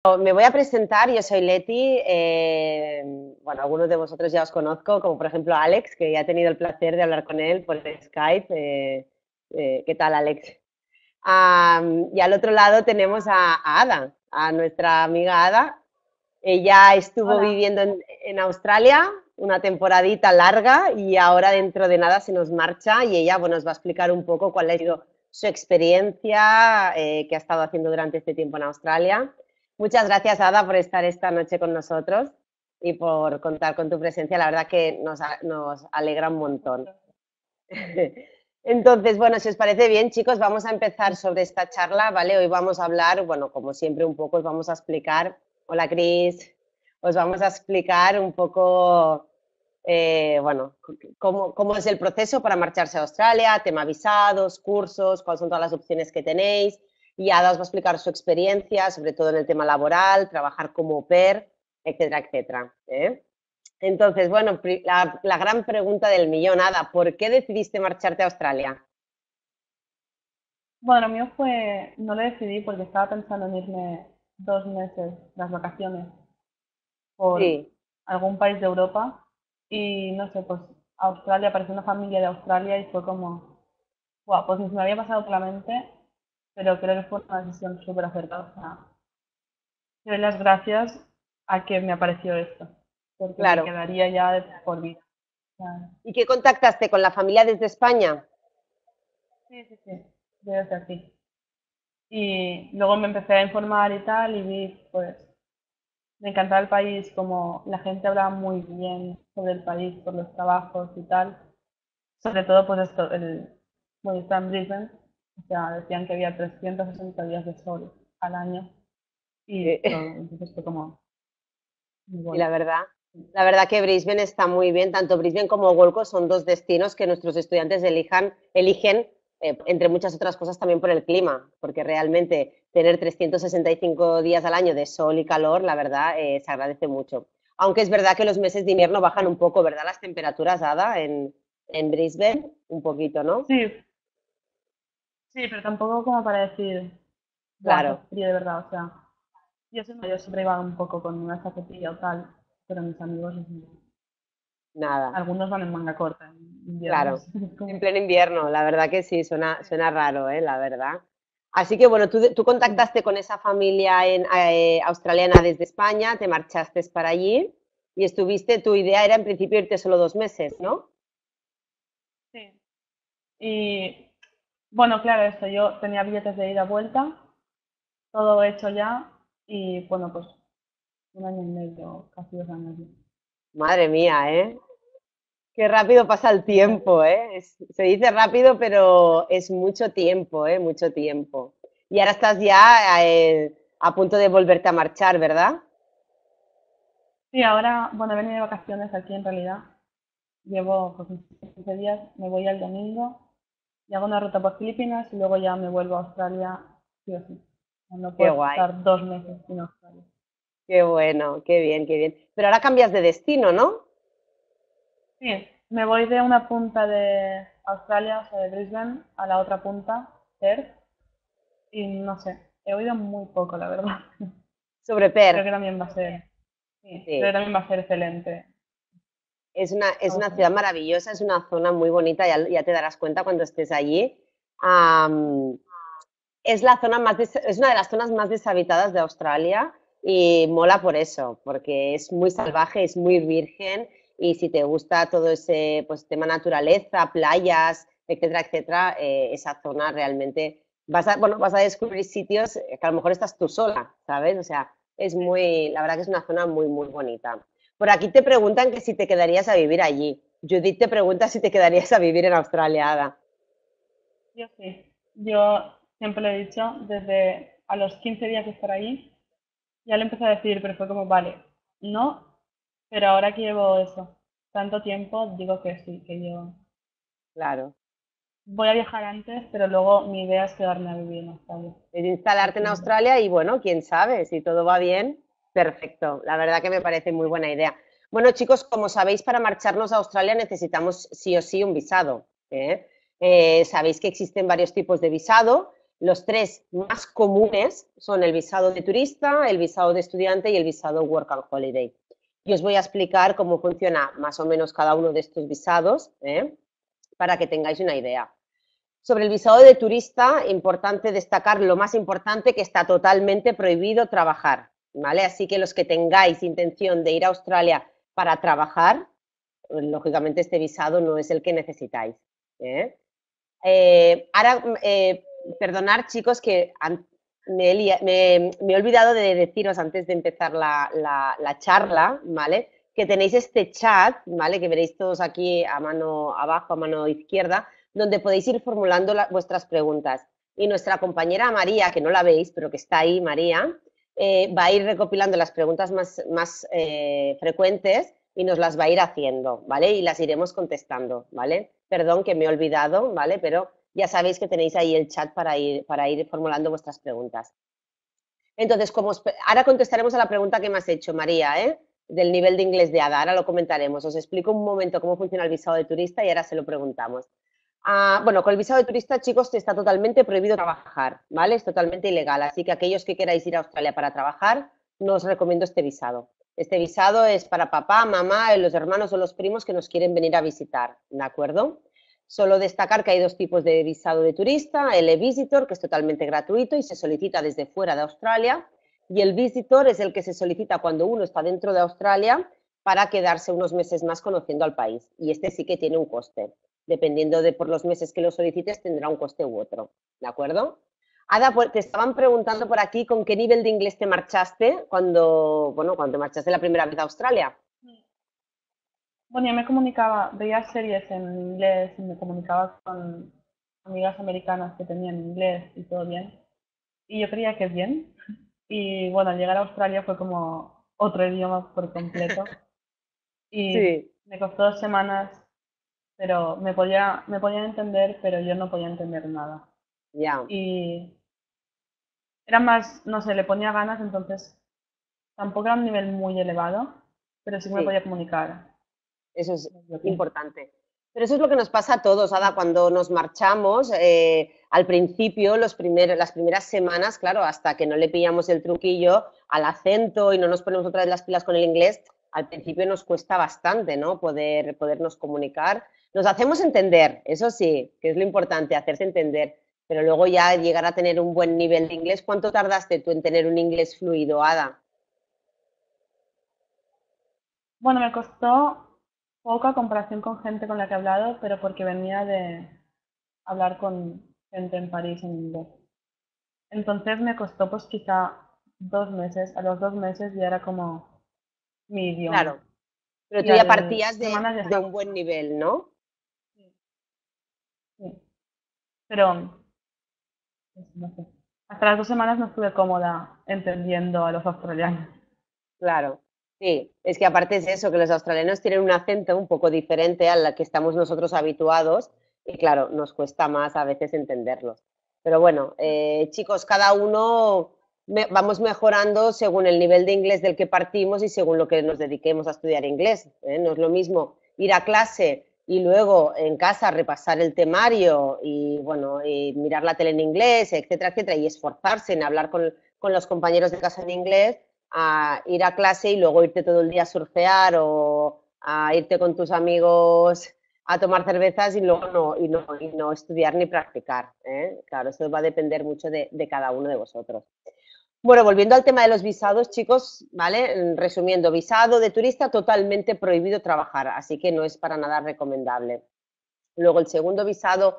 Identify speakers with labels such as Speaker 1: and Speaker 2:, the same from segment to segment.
Speaker 1: Me voy a presentar, yo soy Leti, bueno, algunos de vosotros ya os conozco, como por ejemplo Alex, que ya he tenido el placer de hablar con él por Skype. ¿Qué tal, Alex? Y al otro lado tenemos a Ada, a nuestra amiga Ada. Ella estuvo
Speaker 2: Hola.
Speaker 1: viviendo en Australia una temporadita larga y ahora dentro de nada se nos marcha y ella, bueno, nos va a explicar un poco cuál ha sido su experiencia que ha estado haciendo durante este tiempo en Australia. Muchas gracias, Ada, por estar esta noche con nosotros y por contar con tu presencia. La verdad que nos alegra un montón. Entonces, bueno, si os parece bien, chicos, vamos a empezar sobre esta charla, ¿vale? Hoy vamos a hablar, bueno, como siempre, un poco os vamos a explicar, hola Cris, os vamos a explicar un poco, bueno, cómo es el proceso para marcharse a Australia, tema visados, cursos, cuáles son todas las opciones que tenéis, y Ada os va a explicar su experiencia, sobre todo en el tema laboral, trabajar como au pair, etcétera, etcétera, ¿eh? Entonces, bueno, la gran pregunta del millón, Ada, ¿por qué decidiste marcharte a Australia?
Speaker 2: Bueno, lo mío fue, no lo decidí porque estaba pensando en irme 2 meses, las vacaciones, por
Speaker 1: Sí,
Speaker 2: algún país de Europa y no sé, pues Australia, apareció una familia de Australia y fue como, wow, pues ni se me había pasado por la mente, pero creo que fue una decisión súper acertada. O sea, doy las gracias a que me apareció esto, porque me
Speaker 1: claro.
Speaker 2: quedaría ya de por vida. O sea,
Speaker 1: ¿Y qué contactaste con la familia desde España?
Speaker 2: sí, sí, sí, desde aquí. Y luego me empecé a informar y tal y vi, pues, me encantaba el país, como la gente hablaba muy bien sobre el país por los trabajos y tal. Sobre todo, pues esto, bueno, está en Brisbane, o sea, decían que había 360 días de sol al año y
Speaker 1: Eh,
Speaker 2: todo. Entonces fue como, me
Speaker 1: y
Speaker 2: voy.
Speaker 1: la verdad que Brisbane está muy bien, tanto Brisbane como Gold Coast son dos destinos que nuestros estudiantes eligen, entre muchas otras cosas también por el clima, porque realmente tener 365 días al año de sol y calor, la verdad, se agradece mucho. Aunque es verdad que los meses de invierno bajan un poco, ¿verdad? Las temperaturas, Ada, en Brisbane, un poquito, ¿no?
Speaker 2: Sí, sí, pero tampoco como para decir, buah, hace
Speaker 1: Claro,
Speaker 2: frío de verdad, o sea, yo siempre iba un poco con una chaquetilla o tal, pero mis amigos,
Speaker 1: nada.
Speaker 2: algunos van en manga corta en invierno,
Speaker 1: Claro,
Speaker 2: así que es
Speaker 1: en
Speaker 2: como,
Speaker 1: pleno invierno, la verdad que sí, suena raro, la verdad. Así que bueno, tú
Speaker 2: sí.
Speaker 1: contactaste con esa familia australiana desde España, te marchaste para allí y estuviste, tu idea era en principio irte solo 2 meses, ¿no?
Speaker 2: Sí. Y bueno, claro, eso, yo tenía billetes de ida y vuelta, todo hecho ya, y bueno, pues 1 año y medio, casi 2 años ya.
Speaker 1: Madre mía, ¿eh? Qué rápido pasa el
Speaker 2: Sí, ya.
Speaker 1: tiempo, ¿eh? Se dice rápido, pero es mucho tiempo, ¿eh? Mucho tiempo. Y ahora estás ya a punto de volverte a marchar, ¿verdad?
Speaker 2: Sí, ahora, bueno, he venido de vacaciones aquí en realidad. Llevo pues unos 15 días, me voy el domingo y hago una ruta por Filipinas y luego ya me vuelvo a Australia, sí o sí. No
Speaker 1: Qué
Speaker 2: puedo
Speaker 1: guay.
Speaker 2: estar 2 meses sin Australia.
Speaker 1: Qué bueno, qué bien, qué bien. Pero ahora cambias de destino, ¿no?
Speaker 2: Sí, me voy de una punta de Australia, o sea, de Brisbane, a la otra punta, Perth, y no sé, he oído muy poco, la verdad.
Speaker 1: Sobre
Speaker 2: Creo
Speaker 1: Perth.
Speaker 2: que también va a ser, sí, creo que
Speaker 1: Sí.
Speaker 2: también va a ser excelente.
Speaker 1: Es
Speaker 2: Me
Speaker 1: una
Speaker 2: gusta
Speaker 1: ciudad
Speaker 2: mucho.
Speaker 1: maravillosa, es una zona muy bonita, ya te darás cuenta cuando estés allí. Am, es la zona es una de las zonas más deshabitadas de Australia y mola por eso, porque es muy salvaje, es muy virgen y si te gusta todo ese pues tema naturaleza, playas, etcétera, etcétera, esa zona realmente bueno, vas a descubrir sitios que a lo mejor estás tú sola, ¿sabes? O sea, la verdad que es una zona muy, muy bonita. Por aquí te preguntan que si te quedarías a vivir allí. Judith te pregunta si te quedarías a vivir en Australia, Ada.
Speaker 2: Yo sí, yo siempre lo he dicho, desde a los 15 días de estar ahí, ya lo empecé a decir, pero fue como, vale, no, pero ahora que llevo eso, tanto tiempo, digo que sí, que yo
Speaker 1: Claro.
Speaker 2: voy a viajar antes, pero luego mi idea es quedarme a vivir en Australia,
Speaker 1: Es
Speaker 2: para
Speaker 1: instalarte en
Speaker 2: siempre.
Speaker 1: Australia y bueno, quién sabe, si todo va bien, perfecto. La verdad que me parece muy buena idea. Bueno, chicos, como sabéis, para marcharnos a Australia necesitamos sí o sí un visado, ¿eh? Sabéis que existen varios tipos de visado. Los tres más comunes son el visado de turista, el visado de estudiante y el visado Work and Holiday. Y os voy a explicar cómo funciona más o menos cada uno de estos visados, para que tengáis una idea. Sobre el visado de turista, importante destacar lo más importante, que está totalmente prohibido trabajar, ¿vale? Así que los que tengáis intención de ir a Australia para trabajar, lógicamente este visado no es el que necesitáis, ¿eh? Ahora, perdonad chicos que me he olvidado de deciros antes de empezar la charla, ¿vale? Que tenéis este chat, ¿vale? Que veréis todos aquí a mano abajo, a mano izquierda, donde podéis ir formulando vuestras preguntas. Y nuestra compañera María, que no la veis, pero que está ahí, María, va a ir recopilando las preguntas más frecuentes y nos las va a ir haciendo, ¿vale? Y las iremos contestando, ¿vale? Perdón que me he olvidado, ¿vale? Pero ya sabéis que tenéis ahí el chat para ir formulando vuestras preguntas. Entonces, ahora contestaremos a la pregunta que me has hecho, María, del nivel de inglés de Ada, ahora lo comentaremos. Os explico un momento cómo funciona el visado de turista y ahora se lo preguntamos. Bueno, con el visado de turista, chicos, está totalmente prohibido trabajar, ¿vale? Es totalmente ilegal, así que aquellos que queráis ir a Australia para trabajar, no os recomiendo este visado. Este visado es para papá, mamá, los hermanos o los primos que nos quieren venir a visitar, ¿de acuerdo? Solo destacar que hay dos tipos de visado de turista, el e-visitor, que es totalmente gratuito y se solicita desde fuera de Australia, y el visitor es el que se solicita cuando uno está dentro de Australia para quedarse unos meses más conociendo al país, y este sí que tiene un coste. Dependiendo de por los meses que lo solicites, tendrá un coste u otro, ¿de acuerdo? Ada, pues, te estaban preguntando por aquí con qué nivel de inglés te marchaste cuando te marchaste la primera vez a Australia.
Speaker 2: Bueno, yo me comunicaba, veía series en inglés y me comunicaba con amigas americanas que tenían inglés y todo bien. Y yo creía que bien. Y bueno, al llegar a Australia fue como otro idioma por completo. Y
Speaker 1: Sí,
Speaker 2: me costó 2 semanas, pero me podían entender, pero yo no podía entender nada.
Speaker 1: ya,
Speaker 2: Y era más, no sé, le ponía ganas, entonces tampoco era un nivel muy elevado, pero sí que me
Speaker 1: sí.
Speaker 2: podía comunicar.
Speaker 1: Eso es
Speaker 2: Es lo que-
Speaker 1: importante. Pero eso es lo que nos pasa a todos, Ada, cuando nos marchamos. Al principio, las primeras semanas, claro, hasta que no le pillamos el truquillo al acento y no nos ponemos otra vez las pilas con el inglés, al principio nos cuesta bastante, ¿no? Podernos comunicar. Nos hacemos entender, eso sí, que es lo importante, hacerse entender. Pero luego ya llegar a tener un buen nivel de inglés. ¿Cuánto tardaste tú en tener un inglés fluido, Ada?
Speaker 2: Bueno, me costó poco a comparación con gente con la que he hablado, pero porque venía de hablar con gente en París en inglés. Entonces me costó pues quizá 2 meses. A los 2 meses ya era como mi idioma.
Speaker 1: Claro, pero
Speaker 2: Y
Speaker 1: tú ya
Speaker 2: al
Speaker 1: partías
Speaker 2: semanas ya
Speaker 1: de
Speaker 2: estaba.
Speaker 1: un buen nivel, ¿no?
Speaker 2: Sí, sí. Pero pues, no sé. Hasta las 2 semanas no estuve cómoda entendiendo a los australianos.
Speaker 1: Claro, sí, es que aparte es eso, que los australianos tienen un acento un poco diferente al que estamos nosotros habituados y claro, nos cuesta más a veces entenderlos. Pero bueno, chicos, cada uno vamos mejorando según el nivel de inglés del que partimos y según lo que nos dediquemos a estudiar inglés, ¿eh? No es lo mismo ir a clase y luego en casa repasar el temario y bueno, y mirar la tele en inglés, etcétera, etcétera, y esforzarse en hablar con los compañeros de casa en inglés a ir a clase y luego irte todo el día a surfear o a irte con tus amigos a tomar cervezas y luego no estudiar ni practicar, ¿eh? Claro, eso va a depender mucho de cada uno de vosotros. Bueno, volviendo al tema de los visados, chicos, ¿vale? Resumiendo, visado de turista totalmente prohibido trabajar, así que no es para nada recomendable. Luego el segundo visado,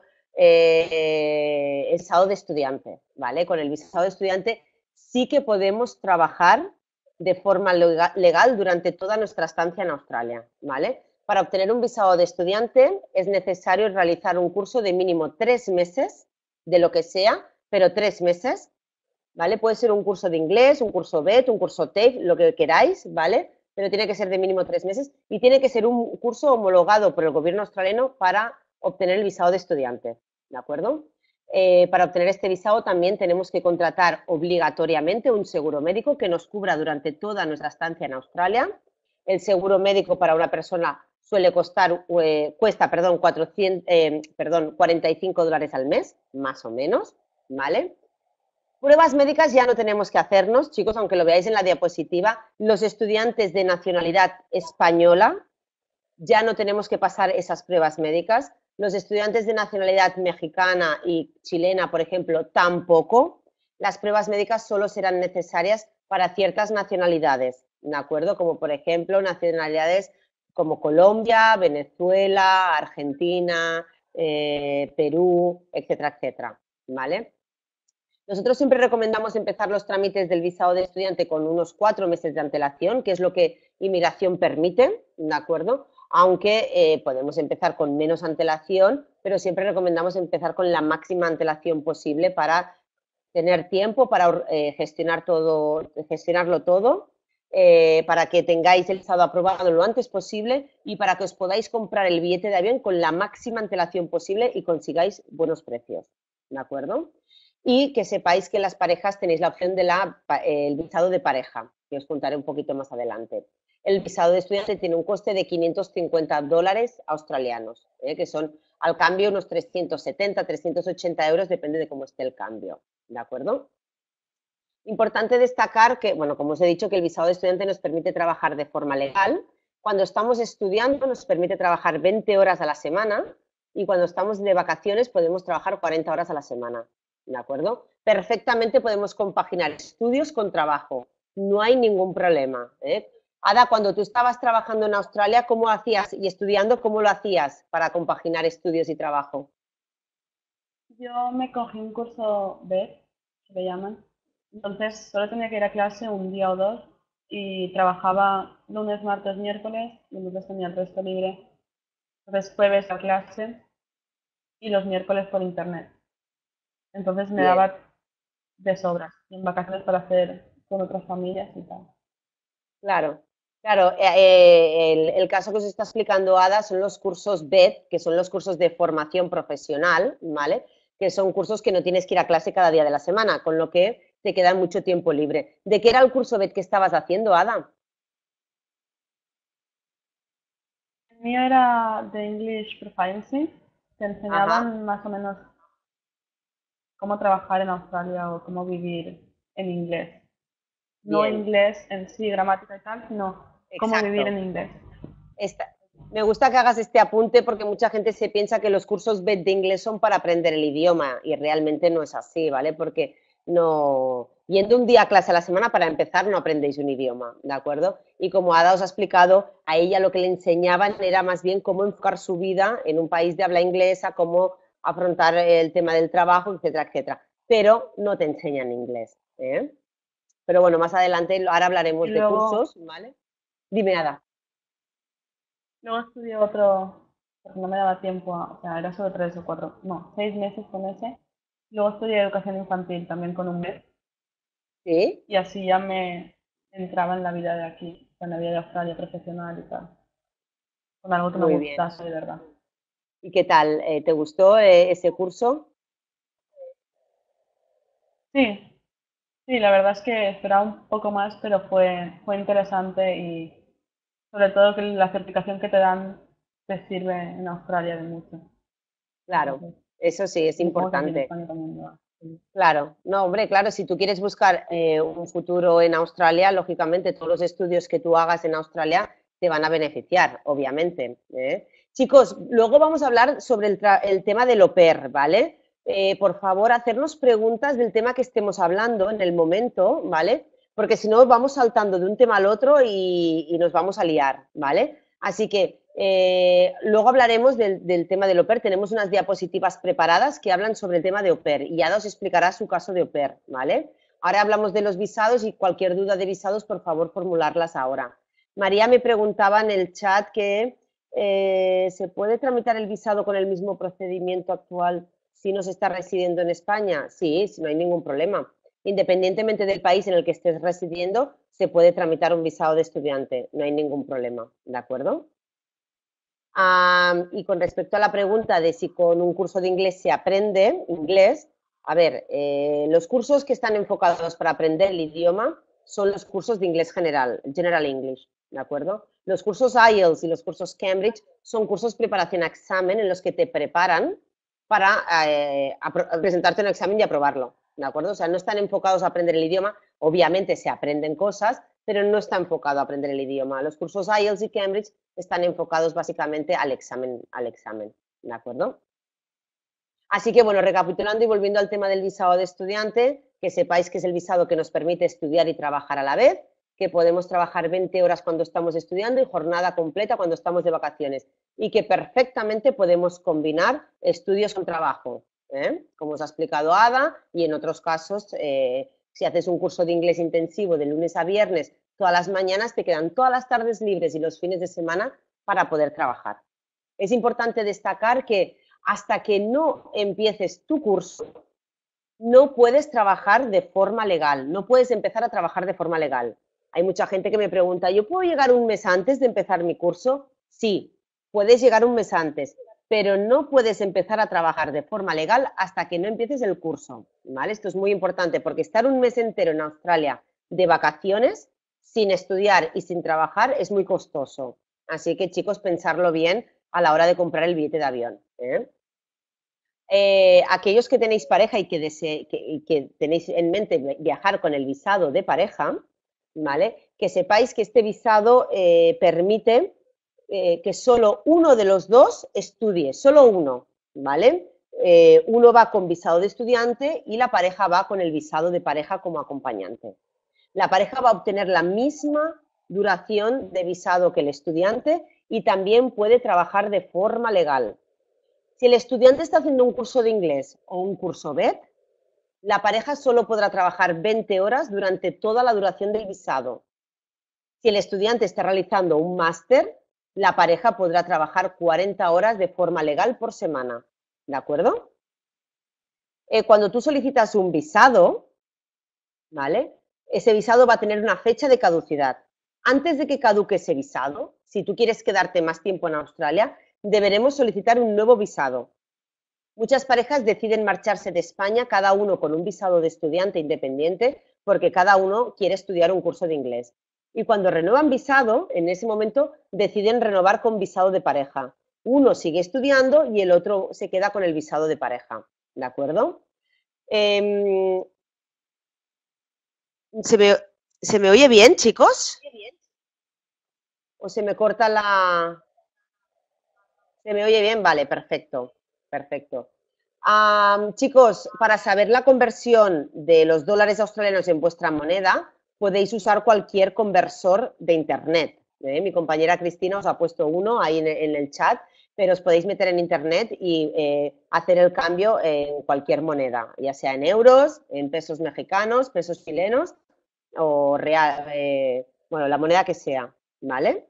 Speaker 1: el visado de estudiante, ¿vale? Con el visado de estudiante sí que podemos trabajar de forma legal durante toda nuestra estancia en Australia, ¿vale? Para obtener un visado de estudiante es necesario realizar un curso de mínimo 3 meses, de lo que sea, pero 3 meses, ¿vale? Puede ser un curso de inglés, un curso BET, un curso TAFE, lo que queráis, ¿vale? Pero tiene que ser de mínimo 3 meses y tiene que ser un curso homologado por el gobierno australiano para obtener el visado de estudiante, ¿de acuerdo? Para obtener este visado también tenemos que contratar obligatoriamente un seguro médico que nos cubra durante toda nuestra estancia en Australia. El seguro médico para una persona cuesta, 45 dólares al mes, más o menos, ¿vale? Pruebas médicas ya no tenemos que hacernos, chicos, aunque lo veáis en la diapositiva, los estudiantes de nacionalidad española ya no tenemos que pasar esas pruebas médicas. Los estudiantes de nacionalidad mexicana y chilena, por ejemplo, tampoco. Las pruebas médicas solo serán necesarias para ciertas nacionalidades, ¿de acuerdo? Como por ejemplo nacionalidades como Colombia, Venezuela, Argentina, Perú, etcétera, etcétera, ¿vale? Nosotros siempre recomendamos empezar los trámites del visado de estudiante con unos 4 meses de antelación, que es lo que inmigración permite, ¿de acuerdo? Aunque podemos empezar con menos antelación, pero siempre recomendamos empezar con la máxima antelación posible para tener tiempo para gestionarlo todo, para que tengáis el visado aprobado lo antes posible y para que os podáis comprar el billete de avión con la máxima antelación posible y consigáis buenos precios, ¿de acuerdo? Y que sepáis que las parejas tenéis la opción del visado de pareja, que os contaré un poquito más adelante. El visado de estudiante tiene un coste de $550 australianos, que son al cambio unos 370, 380 euros, depende de cómo esté el cambio, ¿de acuerdo? Importante destacar que, bueno, como os he dicho, que el visado de estudiante nos permite trabajar de forma legal. Cuando estamos estudiando nos permite trabajar 20 horas a la semana y cuando estamos de vacaciones podemos trabajar 40 horas a la semana, ¿de acuerdo? Perfectamente podemos compaginar estudios con trabajo, no hay ningún problema, ¿eh? Ada, cuando tú estabas trabajando en Australia, ¿cómo hacías y estudiando, cómo lo hacías para compaginar estudios y trabajo?
Speaker 2: Yo me cogí un curso BED, que le llaman. Entonces solo tenía que ir a clase un día o dos y trabajaba lunes, martes, miércoles y lunes tenía el resto libre. Entonces jueves a clase y los miércoles por internet. Entonces me
Speaker 1: Bien.
Speaker 2: daba de sobras y en vacaciones para hacer con otras familias y tal.
Speaker 1: Claro, claro. El caso que os está explicando Ada son los cursos BED, que son los cursos de formación profesional, ¿vale? Que son cursos que no tienes que ir a clase cada día de la semana, con lo que te queda mucho tiempo libre. ¿De qué era el curso BED que estabas haciendo, Ada?
Speaker 2: El mío era de English Proficiency, te
Speaker 1: Ajá,
Speaker 2: enseñaban más o menos cómo trabajar en Australia o cómo vivir en inglés. No
Speaker 1: bien,
Speaker 2: inglés en sí, gramática y tal, sino cómo vivir
Speaker 1: exacto.
Speaker 2: en inglés.
Speaker 1: Me gusta que hagas este apunte porque mucha gente se piensa que los cursos BED de inglés son para aprender el idioma y realmente no es así, ¿vale? Porque no, yendo un día a clase a la semana para empezar no aprendéis un idioma, ¿de acuerdo? Y como Ada os ha explicado, a ella lo que le enseñaban era más bien cómo enfocar su vida en un país de habla inglesa, cómo afrontar el tema del trabajo, etcétera, etcétera. Pero no te enseñan inglés, ¿eh? Pero bueno, más adelante, ahora
Speaker 2: Y
Speaker 1: hablaremos de cursos, ¿vale? Dime, Ada.
Speaker 2: luego estudié otro, porque no me daba tiempo, o sea, era solo 3 o 4, no, 6 meses con ese. Luego estudié educación infantil también con un mes
Speaker 1: ¿Sí?
Speaker 2: y así ya me entraba en la vida de aquí, en la vida de Australia profesional y tal, con algo que me
Speaker 1: Muy bien.
Speaker 2: gustase de verdad.
Speaker 1: ¿Y qué tal? ¿Te gustó ese curso?
Speaker 2: Sí, sí, la verdad es que esperaba un poco más, pero fue interesante y sobre todo que la certificación que te dan te sirve en Australia de mucho.
Speaker 1: Claro,
Speaker 2: Entonces,
Speaker 1: eso sí, es
Speaker 2: supongo que aquí en
Speaker 1: importante.
Speaker 2: España también lo va. Sí.
Speaker 1: Claro, no, hombre, claro, si tú quieres buscar un futuro en Australia, lógicamente todos los estudios que tú hagas en Australia te van a beneficiar, obviamente, ¿eh? Chicos, luego vamos a hablar sobre el tema del au pair, ¿vale? Por favor, hacernos preguntas del tema que estemos hablando en el momento, ¿vale? Porque si no, vamos saltando de un tema al otro y nos vamos a liar, ¿vale? Así que luego hablaremos del tema del au pair. Tenemos unas diapositivas preparadas que hablan sobre el tema de au pair y Ada os explicará su caso de au pair, ¿vale? Ahora hablamos de los visados y cualquier duda de visados, por favor, formularlas ahora. María me preguntaba en el chat que ¿se puede tramitar el visado con el mismo procedimiento actual si no se está residiendo en España? Sí, no hay ningún problema. Independientemente del país en el que estés residiendo, se puede tramitar un visado de estudiante, no hay ningún problema, ¿de acuerdo? Y con respecto a la pregunta de si con un curso de inglés se aprende inglés, a ver, los cursos que están enfocados para aprender el idioma son los cursos de inglés general, General English, ¿de acuerdo? Los cursos IELTS y los cursos Cambridge son cursos de preparación a examen en los que te preparan para presentarte un examen y aprobarlo, ¿de acuerdo? O sea, no están enfocados a aprender el idioma, obviamente se aprenden cosas, pero no está enfocado a aprender el idioma. Los cursos IELTS y Cambridge están enfocados básicamente al examen, ¿de acuerdo? Así que, bueno, recapitulando y volviendo al tema del visado de estudiante, que sepáis que es el visado que nos permite estudiar y trabajar a la vez, que podemos trabajar 20 horas cuando estamos estudiando y jornada completa cuando estamos de vacaciones, y que perfectamente podemos combinar estudios con trabajo, como os ha explicado Ada, y en otros casos, si haces un curso de inglés intensivo de lunes a viernes, todas las mañanas te quedan todas las tardes libres y los fines de semana para poder trabajar. Es importante destacar que hasta que no empieces tu curso, no puedes trabajar de forma legal, no puedes empezar a trabajar de forma legal. Hay mucha gente que me pregunta, ¿yo puedo llegar un mes antes de empezar mi curso? Sí, puedes llegar un mes antes, pero no puedes empezar a trabajar de forma legal hasta que no empieces el curso, ¿vale? Esto es muy importante porque estar un mes entero en Australia de vacaciones, sin estudiar y sin trabajar, es muy costoso. Así que, chicos, pensarlo bien a la hora de comprar el billete de avión, ¿eh? Aquellos que tenéis pareja y que tenéis en mente viajar con el visado de pareja, ¿vale? Que sepáis que este visado permite que solo uno de los dos estudie, solo uno, ¿vale? Uno va con visado de estudiante y la pareja va con el visado de pareja como acompañante. La pareja va a obtener la misma duración de visado que el estudiante y también puede trabajar de forma legal. Si el estudiante está haciendo un curso de inglés o un curso BED, la pareja solo podrá trabajar 20 horas durante toda la duración del visado. Si el estudiante está realizando un máster, la pareja podrá trabajar 40 horas de forma legal por semana. ¿De acuerdo? Cuando tú solicitas un visado, ¿vale? Ese visado va a tener una fecha de caducidad. Antes de que caduque ese visado, si tú quieres quedarte más tiempo en Australia, deberemos solicitar un nuevo visado. Muchas parejas deciden marcharse de España, cada uno con un visado de estudiante independiente, porque cada uno quiere estudiar un curso de inglés. Y cuando renuevan visado, en ese momento deciden renovar con visado de pareja. Uno sigue estudiando y el otro se queda con el visado de pareja. ¿De acuerdo? ¿Se me, ¿Se me oye bien, chicos? ¿O se me corta la...? ¿Se me oye bien? Vale, perfecto. Perfecto. Chicos, para saber la conversión de los dólares australianos en vuestra moneda, podéis usar cualquier conversor de Internet. Mi compañera Cristina os ha puesto uno ahí en el chat, pero os podéis meter en Internet y hacer el cambio en cualquier moneda, ya sea en euros, en pesos mexicanos, pesos chilenos o real, bueno, la moneda que sea, ¿vale?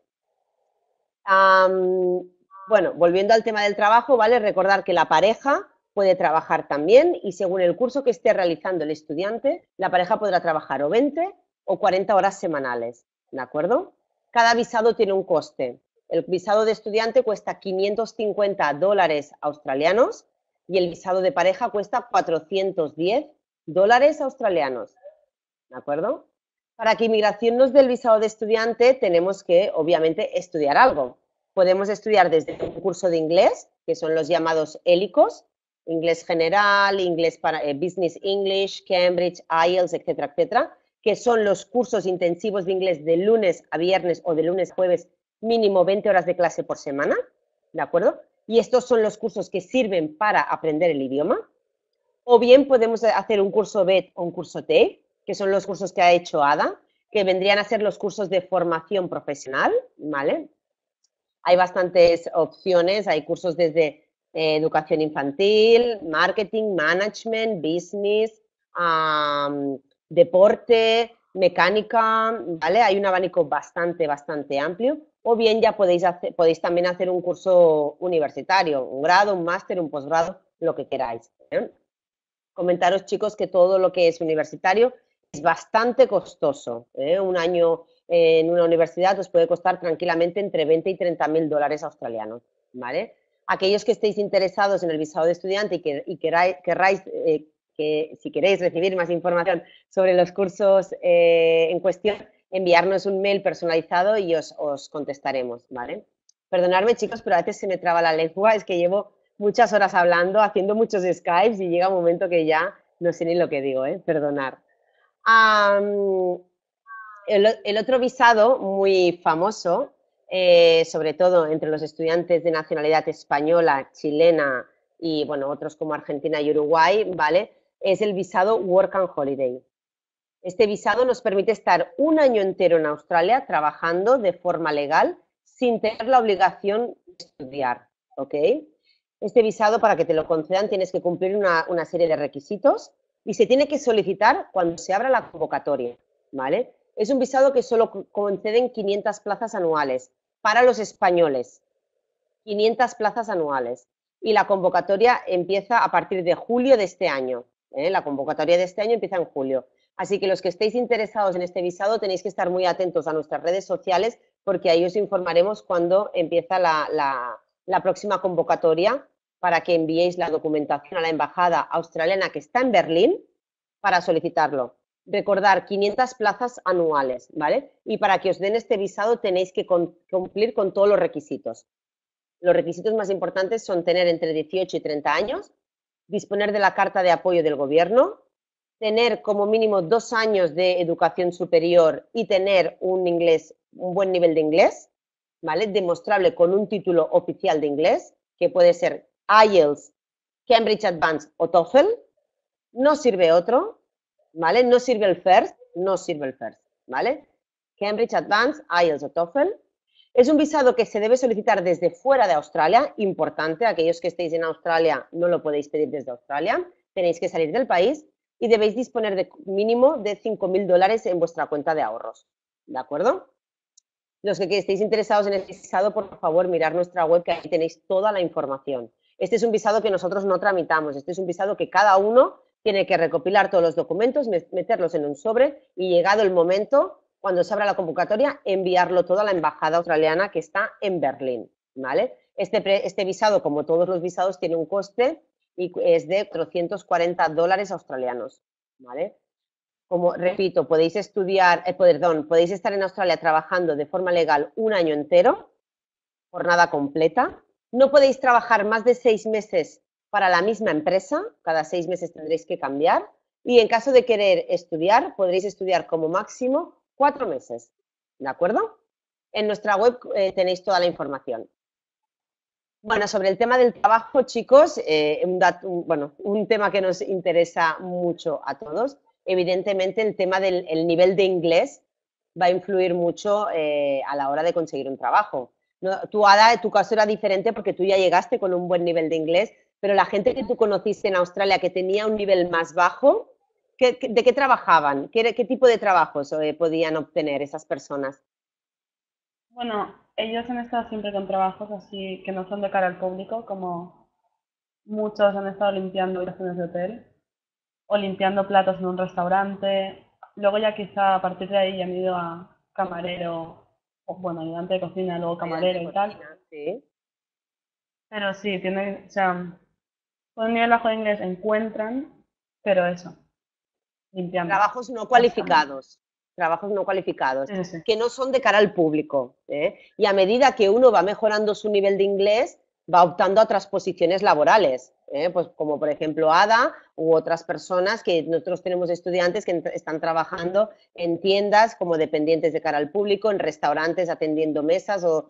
Speaker 1: Bueno, volviendo al tema del trabajo, ¿vale? Recordar que la pareja puede trabajar también y según el curso que esté realizando el estudiante, la pareja podrá trabajar o 20 o 40 horas semanales, ¿de acuerdo? Cada visado tiene un coste. El visado de estudiante cuesta 550 dólares australianos y el visado de pareja cuesta 410 dólares australianos, ¿de acuerdo? Para que inmigración nos dé el visado de estudiante, tenemos que, obviamente, estudiar algo. Podemos estudiar desde un curso de inglés, que son los llamados ELICOS, inglés general, inglés para Business English, Cambridge, IELTS, etcétera, etcétera, que son los cursos intensivos de inglés de lunes a viernes o de lunes a jueves, mínimo 20 horas de clase por semana, ¿de acuerdo? Y estos son los cursos que sirven para aprender el idioma. O bien podemos hacer un curso BED o un curso TAFE, que son los cursos que ha hecho Ada, que vendrían a ser los cursos de formación profesional, ¿vale? Hay bastantes opciones, hay cursos desde educación infantil, marketing, management, business, deporte, mecánica, ¿vale? Hay un abanico bastante amplio. O bien ya podéis también hacer un curso universitario, un grado, un máster, un posgrado, lo que queráis, ¿eh? Comentaros, chicos, que todo lo que es universitario es bastante costoso, ¿eh? Un año en una universidad os puede costar tranquilamente entre 20 y 30 mil dólares australianos, ¿vale? Aquellos que estéis interesados en el visado de estudiante y querráis, que si queréis recibir más información sobre los cursos en cuestión, enviarnos un mail personalizado y os contestaremos, ¿vale? Perdonadme, chicos, pero a veces se me traba la lengua, es que llevo muchas horas hablando, haciendo muchos Skypes y llega un momento que ya no sé ni lo que digo, perdonar. Am, el otro visado muy famoso, sobre todo entre los estudiantes de nacionalidad española, chilena y bueno, otros como Argentina y Uruguay, ¿vale? Es el visado Work and Holiday. Este visado nos permite estar un año entero en Australia trabajando de forma legal sin tener la obligación de estudiar, ¿ok? Este visado, para que te lo concedan, tienes que cumplir una serie de requisitos y se tiene que solicitar cuando se abra la convocatoria, ¿vale? Es un visado que solo conceden 500 plazas anuales para los españoles, 500 plazas anuales. Y la convocatoria empieza a partir de julio de este año. La convocatoria de este año empieza en julio. Así que los que estéis interesados en este visado tenéis que estar muy atentos a nuestras redes sociales porque ahí os informaremos cuando empieza la próxima convocatoria para que enviéis la documentación a la embajada australiana que está en Berlín para solicitarlo. Recordar 500 plazas anuales, ¿vale? Y para que os den este visado tenéis que cumplir con todos los requisitos. Los requisitos más importantes son tener entre 18 y 30 años, disponer de la carta de apoyo del gobierno, tener como mínimo 2 años de educación superior y tener un buen nivel de inglés, ¿vale? Demostrable con un título oficial de inglés, que puede ser IELTS, Cambridge Advanced o TOEFL. No sirve otro, ¿vale? No sirve el FIRST, ¿vale? Cambridge Advanced, IELTS o TOEFL. Es un visado que se debe solicitar desde fuera de Australia, importante, aquellos que estéis en Australia no lo podéis pedir desde Australia, tenéis que salir del país y debéis disponer de mínimo de $5.000 en vuestra cuenta de ahorros, ¿de acuerdo? Los que estéis interesados en este visado, por favor, mirar nuestra web, que ahí tenéis toda la información. Este es un visado que nosotros no tramitamos, este es un visado que cada uno tiene que recopilar todos los documentos, meterlos en un sobre y llegado el momento, cuando se abra la convocatoria, enviarlo todo a la embajada australiana que está en Berlín, ¿vale? Este visado, como todos los visados, tiene un coste y es de $440 australianos, ¿vale? Como repito, podéis estudiar, podéis estar en Australia trabajando de forma legal un año entero, jornada completa. No podéis trabajar más de 6 meses para la misma empresa, cada 6 meses tendréis que cambiar. Y en caso de querer estudiar, podréis estudiar como máximo 4 meses, ¿de acuerdo? En nuestra web tenéis toda la información. Bueno, sobre el tema del trabajo, chicos, un tema que nos interesa mucho a todos. Evidentemente, el tema del nivel de inglés va a influir mucho a la hora de conseguir un trabajo. No, tú, Ada, tu caso era diferente porque tú ya llegaste con un buen nivel de inglés, pero la gente que tú conociste en Australia que tenía un nivel más bajo, ¿de qué trabajaban? ¿Qué tipo de trabajos podían obtener esas personas?
Speaker 2: Bueno, ellos han estado siempre con trabajos así que no son de cara al público, como muchos han estado limpiando habitaciones de hotel o limpiando platos en un restaurante. Luego ya quizá a partir de ahí ya han ido a camarero, o bueno, ayudante de cocina, luego
Speaker 1: Ayudante
Speaker 2: camarero
Speaker 1: de
Speaker 2: y tal.
Speaker 1: cocina, sí.
Speaker 2: Pero sí, tiene, o sea, con un nivel bajo de inglés encuentran, pero eso, limpiando,
Speaker 1: Trabajos no
Speaker 2: básicamente.
Speaker 1: cualificados, trabajos no cualificados,
Speaker 2: Sí, sí, sí.
Speaker 1: que no son de cara al público, ¿eh? Y a medida que uno va mejorando su nivel de inglés, va optando a otras posiciones laborales, pues como por ejemplo Ada u otras personas que nosotros tenemos estudiantes que están trabajando en tiendas como dependientes de cara al público, en restaurantes atendiendo mesas o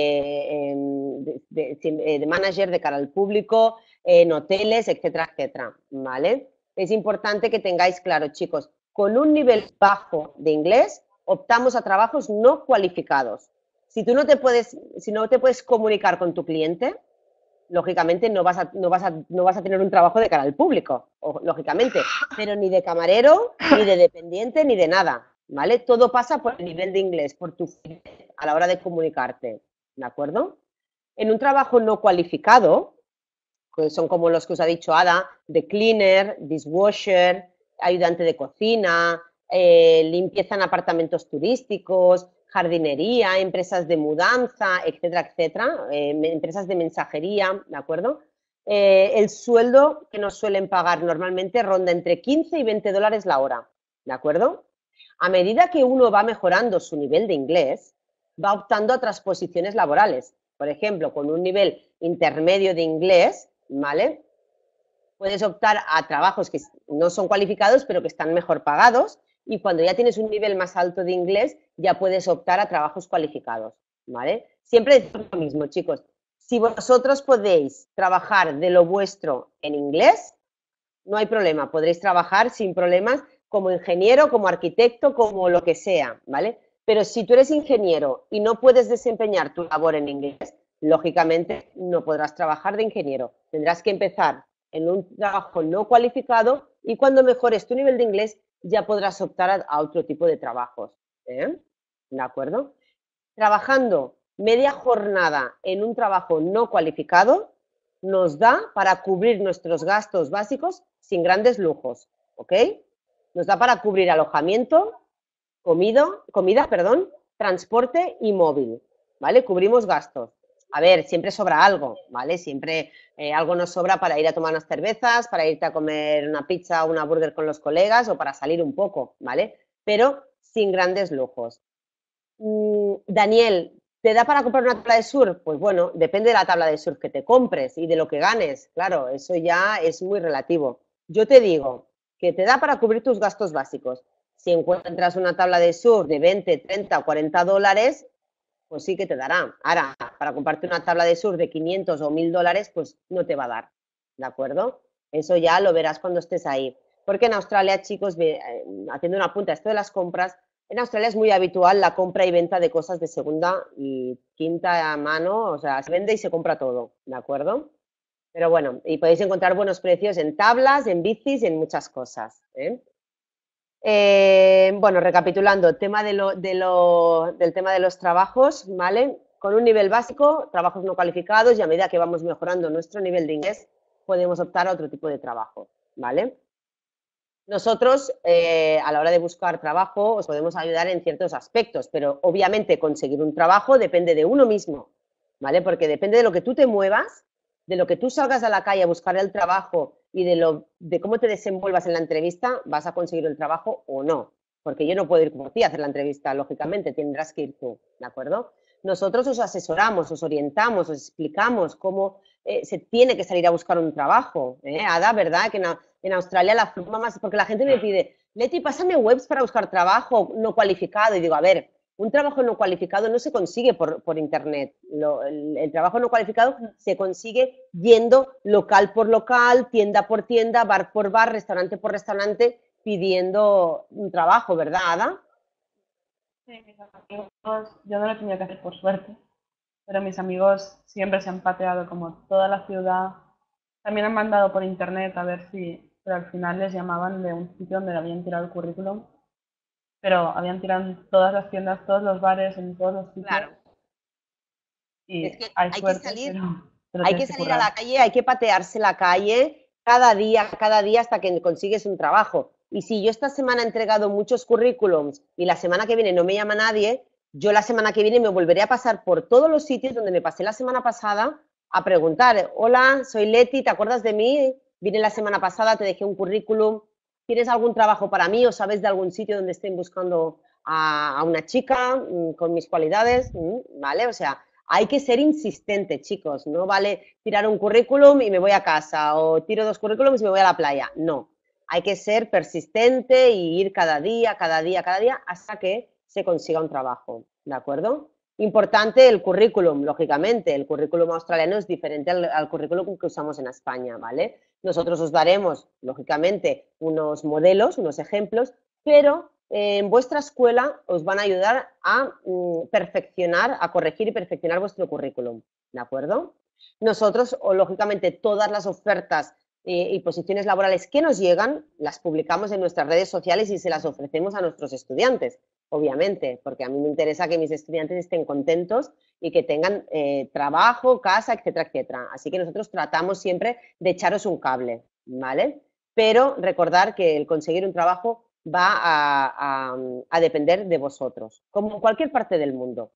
Speaker 1: de manager de cara al público, en hoteles, etcétera, etcétera, ¿vale? Es importante que tengáis claro, chicos, con un nivel bajo de inglés optamos a trabajos no cualificados. Si tú si no te puedes comunicar con tu cliente, lógicamente no vas a tener un trabajo de cara al público, lógicamente, pero ni de camarero, ni de dependiente, ni de nada, ¿vale? Todo pasa por el nivel de inglés, por tu fluidez a la hora de comunicarte, ¿de acuerdo? En un trabajo no cualificado, que son como los que os ha dicho Ada, de cleaner, dishwasher, ayudante de cocina, limpieza en apartamentos turísticos, jardinería, empresas de mudanza, etcétera, etcétera, empresas de mensajería, ¿de acuerdo? El sueldo que nos suelen pagar normalmente ronda entre 15 y $20 la hora, ¿de acuerdo? A medida que uno va mejorando su nivel de inglés, va optando a otras posiciones laborales. Por ejemplo, con un nivel intermedio de inglés, ¿vale? Puedes optar a trabajos que no son cualificados, pero que están mejor pagados. Y cuando ya tienes un nivel más alto de inglés, ya puedes optar a trabajos cualificados, ¿vale? Siempre decimos lo mismo, chicos. Si vosotros podéis trabajar de lo vuestro en inglés, no hay problema. Podréis trabajar sin problemas como ingeniero, como arquitecto, como lo que sea, ¿vale? Pero si tú eres ingeniero y no puedes desempeñar tu labor en inglés, lógicamente no podrás trabajar de ingeniero. Tendrás que empezar en un trabajo no cualificado y cuando mejores tu nivel de inglés ya podrás optar a otro tipo de trabajos. ¿Eh? ¿De acuerdo? Trabajando media jornada en un trabajo no cualificado nos da para cubrir nuestros gastos básicos sin grandes lujos, ¿ok? Nos da para cubrir alojamiento, comida, perdón, transporte y móvil, ¿vale? Cubrimos gastos. A ver, siempre sobra algo, ¿vale? Siempre algo nos sobra para ir a tomar unas cervezas, para irte a comer una pizza o una burger con los colegas o para salir un poco, ¿vale? Pero sin grandes lujos. Daniel, ¿te da para comprar una tabla de surf? Pues bueno, depende de la tabla de surf que te compres y de lo que ganes. Claro, eso ya es muy relativo. Yo te digo que te da para cubrir tus gastos básicos. Si encuentras una tabla de surf de 20, 30 o 40 dólares, pues sí que te dará. Ahora, para comprarte una tabla de surf de 500 o 1000 dólares, pues no te va a dar. ¿De acuerdo? Eso ya lo verás cuando estés ahí. Porque en Australia, chicos, haciendo una punta, esto de las compras, en Australia es muy habitual la compra y venta de cosas de segunda y quinta mano, o sea, se vende y se compra todo, ¿de acuerdo? Pero bueno, y podéis encontrar buenos precios en tablas, en bicis, en muchas cosas, ¿eh? Bueno, recapitulando, tema del tema de los trabajos, ¿vale? Con un nivel básico, trabajos no cualificados y a medida que vamos mejorando nuestro nivel de inglés, podemos optar a otro tipo de trabajo, ¿vale? Nosotros, a la hora de buscar trabajo, os podemos ayudar en ciertos aspectos, pero obviamente conseguir un trabajo depende de uno mismo, ¿vale? Porque depende de lo que tú te muevas, de lo que tú salgas a la calle a buscar el trabajo y de cómo te desenvuelvas en la entrevista, vas a conseguir el trabajo o no. Porque yo no puedo ir por ti a hacer la entrevista, lógicamente, tendrás que ir tú, ¿de acuerdo? Nosotros os asesoramos, os orientamos, os explicamos cómo se tiene que salir a buscar un trabajo. Ada, ¿verdad? Que en Australia la forma más, porque la gente me pide, Leti, pásame webs para buscar trabajo no cualificado. Y digo, a ver, un trabajo no cualificado no se consigue por internet. El trabajo no cualificado se consigue yendo local por local, tienda por tienda, bar por bar, restaurante por restaurante, pidiendo un trabajo, ¿verdad, Ada?
Speaker 2: Sí, mis amigos, yo no lo he tenido que hacer por suerte, pero mis amigos siempre se han pateado como toda la ciudad. También han mandado por internet a ver si, pero al final les llamaban de un sitio donde le habían tirado el currículum, pero habían tirado en todas las tiendas, todos los bares, en todos los sitios
Speaker 1: Claro. Es
Speaker 2: y
Speaker 1: que
Speaker 2: hay
Speaker 1: hay que
Speaker 2: suerte,
Speaker 1: salir,
Speaker 2: pero
Speaker 1: hay
Speaker 2: tienes
Speaker 1: que
Speaker 2: que
Speaker 1: salir a
Speaker 2: currar.
Speaker 1: la calle, hay que patearse la calle cada día hasta que consigues un trabajo. Y si yo esta semana he entregado muchos currículums y la semana que viene no me llama nadie, yo la semana que viene me volveré a pasar por todos los sitios donde me pasé la semana pasada a preguntar, hola, soy Leti, ¿te acuerdas de mí? Vine la semana pasada, te dejé un currículum, ¿tienes algún trabajo para mí o sabes de algún sitio donde estén buscando a una chica con mis cualidades? ¿Vale? O sea, hay que ser insistente, chicos. No vale tirar un currículum y me voy a casa o tiro dos currículums y me voy a la playa. No. Hay que ser persistente y ir cada día, cada día, cada día hasta que se consiga un trabajo. ¿De acuerdo? Importante el currículum, lógicamente. El currículum australiano es diferente al currículum que usamos en España, ¿vale? Nosotros os daremos, lógicamente, unos modelos, unos ejemplos, pero en vuestra escuela os van a ayudar a perfeccionar, a corregir y perfeccionar vuestro currículum, ¿de acuerdo? Nosotros, o lógicamente, todas las ofertas y posiciones laborales que nos llegan, las publicamos en nuestras redes sociales y se las ofrecemos a nuestros estudiantes, obviamente, porque a mí me interesa que mis estudiantes estén contentos y que tengan trabajo, casa, etcétera, etcétera. Así que nosotros tratamos siempre de echaros un cable, ¿vale? Pero recordar que el conseguir un trabajo va a depender de vosotros, como en cualquier parte del mundo.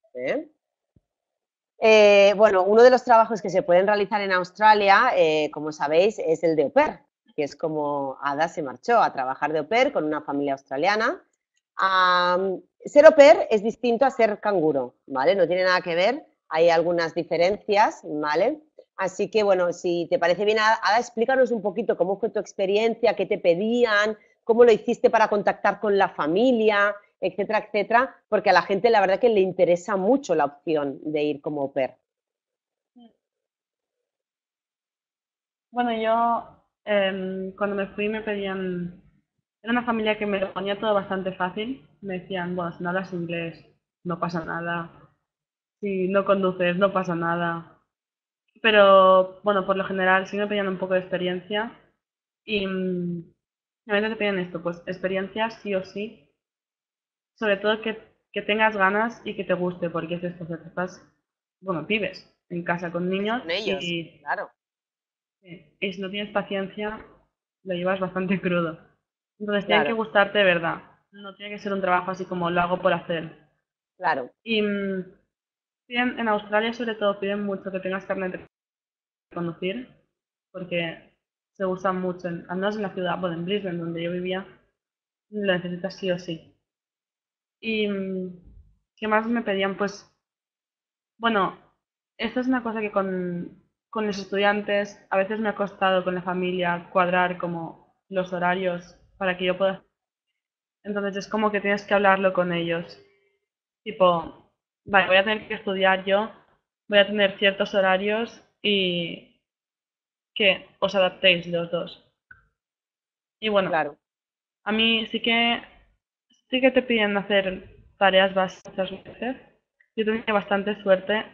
Speaker 1: Bueno, uno de los trabajos que se pueden realizar en Australia, como sabéis, es el de au pair, que es como Ada se marchó a trabajar de au pair con una familia australiana. Ser au pair es distinto a ser canguro, ¿vale? No tiene nada que ver, hay algunas diferencias, ¿vale? Así que, bueno, si te parece bien, Ada, explícanos un poquito cómo fue tu experiencia, qué te pedían, cómo lo hiciste para contactar con la familia, etcétera, etcétera, porque a la gente la verdad que le interesa mucho la opción de ir como au pair.
Speaker 2: Bueno, yo cuando me fui me pedían, era una familia que me lo ponía todo bastante fácil. Me decían, bueno, si no hablas inglés, no pasa nada. Si no conduces, no pasa nada. Pero bueno, por lo general sí me pedían un poco de experiencia y a veces te piden esto, pues experiencia sí o sí, sobre todo que tengas ganas y que te guste, porque es esto, o sea, te estás, bueno, vives en casa con
Speaker 1: Vives
Speaker 2: niños
Speaker 1: con ellos, claro,
Speaker 2: y si no tienes paciencia, lo llevas bastante crudo. Entonces tiene que
Speaker 1: claro,
Speaker 2: gustarte de verdad, no tiene que ser un trabajo así como lo hago por hacer.
Speaker 1: claro,
Speaker 2: Y en Australia sobre todo piden mucho que tengas carnet de conducir, porque se usa mucho, al menos en la ciudad, bueno, en Brisbane, donde yo vivía, lo necesitas sí o sí. Y ¿qué más me pedían? Pues, bueno, esto es una cosa que con los estudiantes a veces me ha costado con la familia cuadrar como los horarios para que yo pueda. Entonces es como que tienes que hablarlo con ellos. Tipo, vale, voy a tener que estudiar yo, voy a tener ciertos horarios y que os adaptéis los dos. Y bueno,
Speaker 1: claro.
Speaker 2: a mí sí que te piden hacer tareas básicas muchas veces. Yo tenía bastante suerte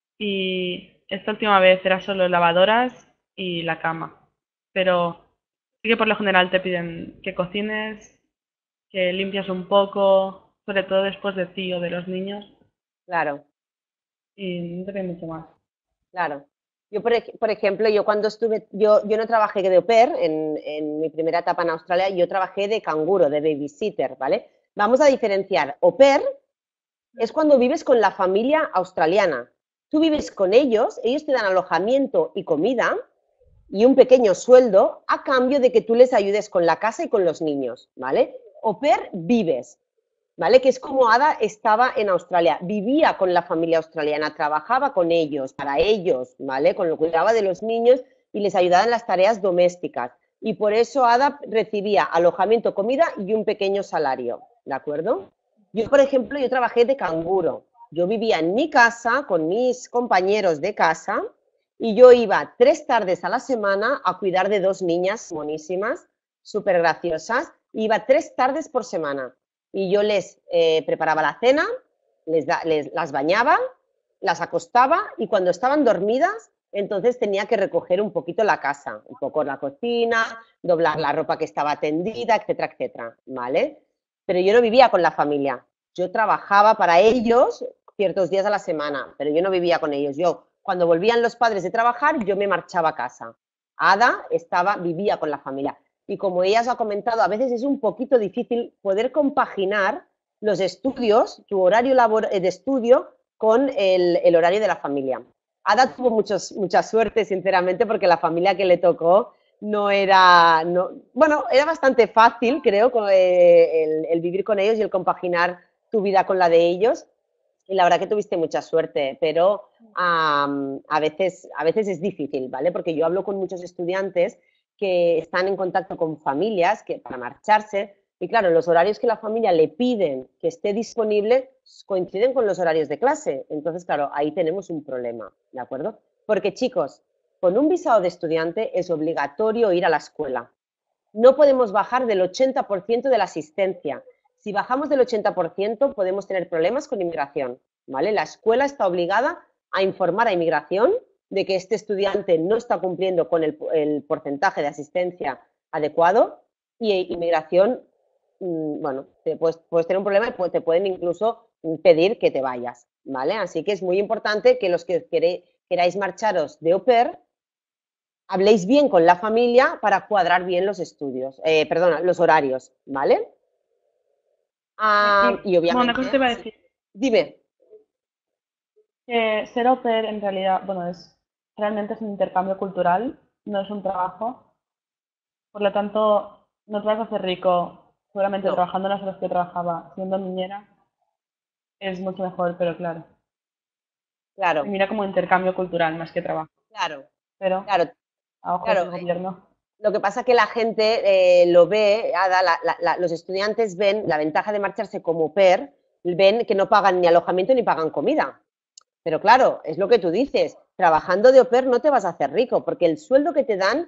Speaker 2: y esta última vez era solo lavadoras y la cama. Pero sí que por lo general te piden que cocines, que limpias un poco, sobre todo después de ti o de los niños,
Speaker 1: Claro.
Speaker 2: y no te piden mucho más.
Speaker 1: Claro. Yo, por ejemplo, yo cuando estuve, yo no trabajé de au pair en mi primera etapa en Australia, yo trabajé de canguro, de babysitter, ¿vale? Vamos a diferenciar. Au pair es cuando vives con la familia australiana. Tú vives con ellos te dan alojamiento y comida y un pequeño sueldo a cambio de que tú les ayudes con la casa y con los niños, ¿vale? Au pair vives, ¿vale? Que es como Ada estaba en Australia, vivía con la familia australiana, trabajaba con ellos, para ellos, ¿vale? Con lo que cuidaba de los niños y les ayudaba en las tareas domésticas. Y por eso Ada recibía alojamiento, comida y un pequeño salario, ¿de acuerdo? Yo, por ejemplo, yo trabajé de canguro. Yo vivía en mi casa con mis compañeros de casa y yo iba 3 tardes a la semana a cuidar de dos niñas monísimas, súper graciosas. Iba 3 tardes por semana y yo les preparaba la cena, las bañaba, las acostaba y cuando estaban dormidas, entonces tenía que recoger un poquito la casa, un poco la cocina, doblar la ropa que estaba tendida, etcétera, etcétera, ¿vale? Pero yo no vivía con la familia, yo trabajaba para ellos ciertos días a la semana, pero yo no vivía con ellos. Yo, cuando volvían los padres de trabajar, yo me marchaba a casa. Ada vivía con la familia. Y como ella os ha comentado, a veces es un poquito difícil poder compaginar los estudios, tu horario de estudio, con el horario de la familia. Ada tuvo mucha suerte, sinceramente, porque la familia que le tocó no era, no, bueno, era bastante fácil, creo, el vivir con ellos y el compaginar tu vida con la de ellos. Y la verdad que tuviste mucha suerte, pero a veces es difícil, ¿vale? Porque yo hablo con muchos estudiantes que están en contacto con familias que, para marcharse y claro, los horarios que la familia le piden que esté disponible coinciden con los horarios de clase. Entonces, claro, ahí tenemos un problema, ¿de acuerdo? Porque chicos, con un visado de estudiante es obligatorio ir a la escuela. No podemos bajar del 80% de la asistencia. Si bajamos del 80% podemos tener problemas con inmigración, ¿vale? La escuela está obligada a informar a inmigración de que este estudiante no está cumpliendo con el porcentaje de asistencia adecuado y inmigración, bueno, puedes tener un problema y te pueden incluso pedir que te vayas, ¿vale? Así que es muy importante que los que queráis marcharos de au pair habléis bien con la familia para cuadrar bien los estudios, perdona, los horarios, ¿vale?
Speaker 2: Y
Speaker 1: Y
Speaker 2: bueno, una cosa te
Speaker 1: obviamente,
Speaker 2: iba a
Speaker 1: sí.
Speaker 2: decir,
Speaker 1: Dime,
Speaker 2: que ser au pair en realidad, bueno, realmente es un intercambio cultural, no es un trabajo. Por lo tanto, no te vas a hacer rico seguramente
Speaker 1: no,
Speaker 2: trabajando las horas que trabajaba siendo niñera, es mucho mejor, pero claro. Se
Speaker 1: claro,
Speaker 2: mira como intercambio cultural más que trabajo.
Speaker 1: claro.
Speaker 2: pero
Speaker 1: Claro,
Speaker 2: a ojos
Speaker 1: claro.
Speaker 2: del gobierno.
Speaker 1: Lo que pasa es que la gente lo ve, Ada, los estudiantes ven la ventaja de marcharse como au pair, ven que no pagan ni alojamiento ni pagan comida. Pero claro, es lo que tú dices, trabajando de au pair no te vas a hacer rico, porque el sueldo que te dan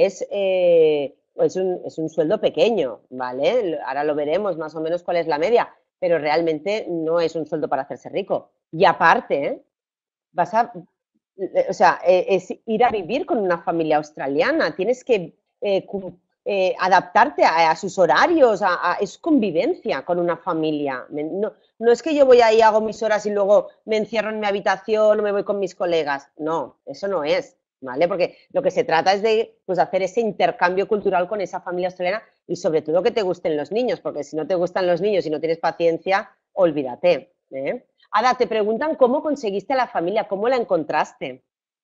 Speaker 1: es un sueldo pequeño, ¿vale? Ahora lo veremos más o menos cuál es la media, pero realmente no es un sueldo para hacerse rico. Y aparte, vas a, o sea, es ir a vivir con una familia australiana, tienes que adaptarte a sus horarios, es convivencia con una familia. No, no es que yo voy ahí, hago mis horas y luego me encierro en mi habitación o me voy con mis colegas. No, eso no es, ¿vale? Porque lo que se trata es de pues, hacer ese intercambio cultural con esa familia australiana y sobre todo que te gusten los niños, porque si no te gustan los niños y no tienes paciencia, olvídate. ¿Eh? Ada, te preguntan cómo conseguiste la familia, cómo la encontraste.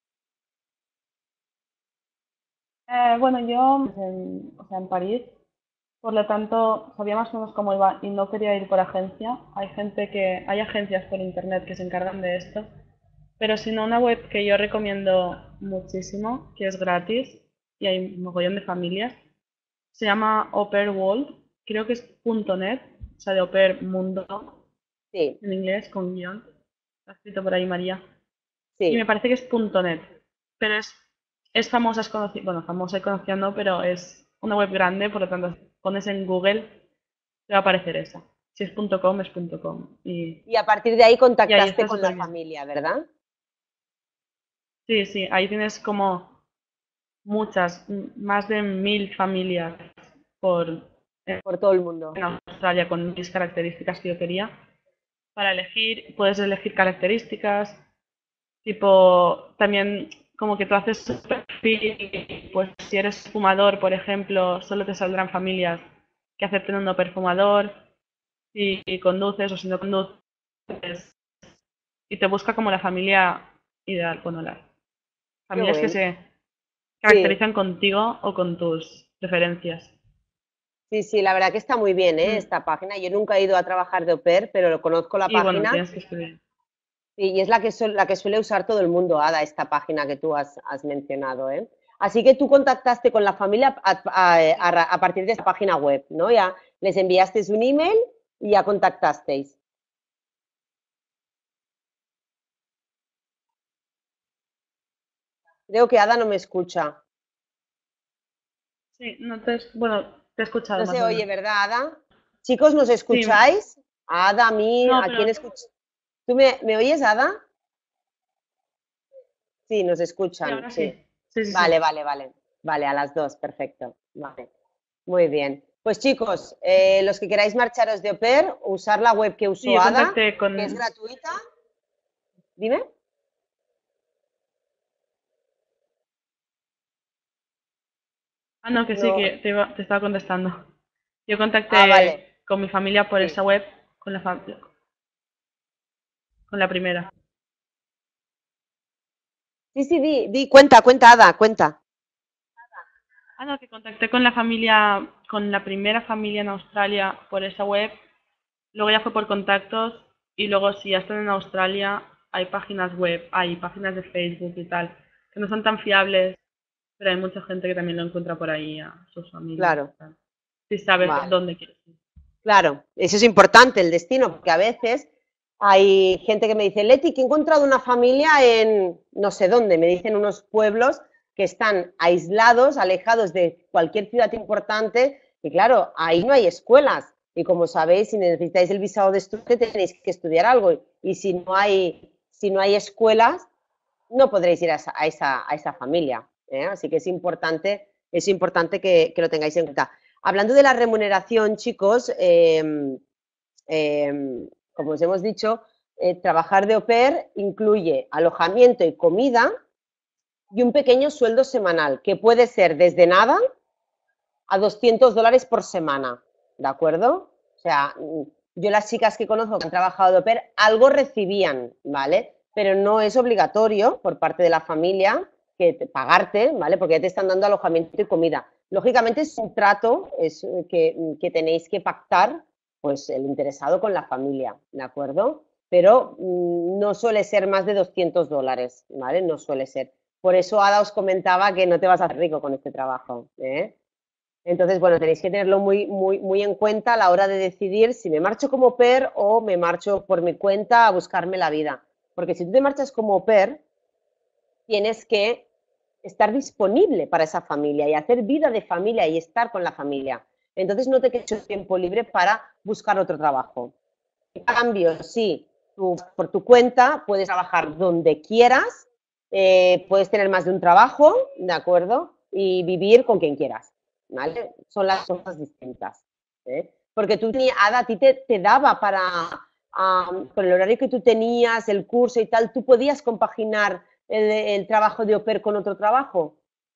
Speaker 2: Bueno, yo o sea, en París, por lo tanto, sabía más o menos cómo iba y no quería ir por agencia. Hay agencias por internet que se encargan de esto, pero si no, una web que yo recomiendo muchísimo, que es gratis y hay un mogollón de familias, se llama Au Pair World, creo que es .net, o sea, de Au Pair Mundo
Speaker 1: Sí,
Speaker 2: en inglés con guión, está escrito por ahí María. Y me
Speaker 1: sí.
Speaker 2: parece que es .net, pero es famosa, bueno, famosa y conocida no, pero es una web grande, por lo tanto, si pones en Google, te va a aparecer esa. Si es .com, es .com.
Speaker 1: Y a partir de ahí
Speaker 2: Y ahí
Speaker 1: contactaste
Speaker 2: está
Speaker 1: con la
Speaker 2: súper bien.
Speaker 1: familia, ¿verdad?
Speaker 2: Sí, sí, ahí tienes como muchas, más de 1000 familias por,
Speaker 1: Por todo el mundo.
Speaker 2: en Australia con mis características que yo quería. Para elegir, puedes elegir características, tipo, también como que tú haces tu perfil, pues si eres fumador, por ejemplo, solo te saldrán familias que acepten un no perfumador, si conduces o si no conduces, y te busca como la familia ideal, bueno, las
Speaker 1: Qué
Speaker 2: familias que
Speaker 1: bueno.
Speaker 2: se
Speaker 1: Sí,
Speaker 2: caracterizan contigo o con tus preferencias.
Speaker 1: sí, sí, la verdad que está muy bien, ¿eh?
Speaker 2: Mm.
Speaker 1: Esta página. Yo nunca he ido a trabajar de au pair, pero lo conozco la
Speaker 2: Y bueno,
Speaker 1: página
Speaker 2: tienes que escribir.
Speaker 1: sí, y es la que suele usar todo el mundo, Ada, esta página que tú has mencionado, ¿eh? Así que tú contactaste con la familia a partir de esta página web, ¿no? Ya les enviasteis un email y ya contactasteis. Creo que Ada no me escucha.
Speaker 2: Sí, no te, bueno, te he escuchado
Speaker 1: No
Speaker 2: más
Speaker 1: se
Speaker 2: o
Speaker 1: oye,
Speaker 2: menos.
Speaker 1: ¿verdad, Ada? Chicos, ¿nos
Speaker 2: Sí,
Speaker 1: escucháis? A Ada, a mí,
Speaker 2: no,
Speaker 1: ¿a quién
Speaker 2: pero
Speaker 1: escucha? ¿Tú me oyes, Ada? Sí, nos
Speaker 2: sí,
Speaker 1: escuchan,
Speaker 2: ahora sí.
Speaker 1: sí.
Speaker 2: Sí, sí,
Speaker 1: Vale,
Speaker 2: sí.
Speaker 1: vale, vale. Vale, a las dos, perfecto. Vale, muy bien. Pues chicos, los que queráis marcharos de au pair, usar la web que
Speaker 2: Sí,
Speaker 1: usó
Speaker 2: yo
Speaker 1: Ada,
Speaker 2: contacté
Speaker 1: que es
Speaker 2: con...
Speaker 1: gratuita. Dime.
Speaker 2: Ah, no, que sí,
Speaker 1: No.
Speaker 2: que te estaba contestando. Yo
Speaker 1: Ah, vale.
Speaker 2: contacté con mi familia por
Speaker 1: Sí.
Speaker 2: esa web, con la primera.
Speaker 1: Sí, sí, di, cuenta, cuenta, Ada, cuenta.
Speaker 2: Ah, no, que contacté con la familia, con la primera familia en Australia por esa web. Luego ya fue por contactos y luego si ya están en Australia hay páginas web, hay páginas de Facebook y tal, que no son tan fiables, pero hay mucha gente que también lo encuentra por ahí a sus familias y
Speaker 1: Claro,
Speaker 2: tal. Si sabes
Speaker 1: vale.
Speaker 2: dónde quieres ir.
Speaker 1: Claro, eso es importante, el destino, porque a veces hay gente que me dice, Leti, que he encontrado una familia en no sé dónde, me dicen unos pueblos que están aislados, alejados de cualquier ciudad importante, y claro, ahí no hay escuelas. Y como sabéis, si necesitáis el visado de estudiante, tenéis que estudiar algo. Y si no hay escuelas, no podréis ir a esa familia. ¿Eh? Así que es importante que lo tengáis en cuenta. Hablando de la remuneración, chicos, como os hemos dicho, trabajar de au pair incluye alojamiento y comida y un pequeño sueldo semanal, que puede ser desde nada a $200 por semana, ¿de acuerdo? O sea, yo las chicas que conozco que han trabajado de au pair, algo recibían, ¿vale? Pero no es obligatorio por parte de la familia pagarte, ¿vale? Porque ya te están dando alojamiento y comida. Lógicamente es un trato que tenéis que pactar, pues el interesado con la familia, ¿de acuerdo? Pero no suele ser más de $200, ¿vale? No suele ser. Por eso Ada os comentaba que no te vas a hacer rico con este trabajo, ¿eh? Entonces, bueno, tenéis que tenerlo muy en cuenta a la hora de decidir si me marcho como au pair o me marcho por mi cuenta a buscarme la vida. Porque si tú te marchas como au pair, tienes que estar disponible para esa familia y hacer vida de familia y estar con la familia. Entonces no te queda tiempo libre para buscar otro trabajo. En cambio, sí, tú por tu cuenta puedes trabajar donde quieras, puedes tener más de un trabajo, ¿de acuerdo? Y vivir con quien quieras, ¿vale? Son las cosas distintas. ¿Eh? Porque tú tenías, Ada, a ti te daba para, con el horario que tú tenías, el curso y tal, tú podías compaginar el trabajo de au pair con otro trabajo.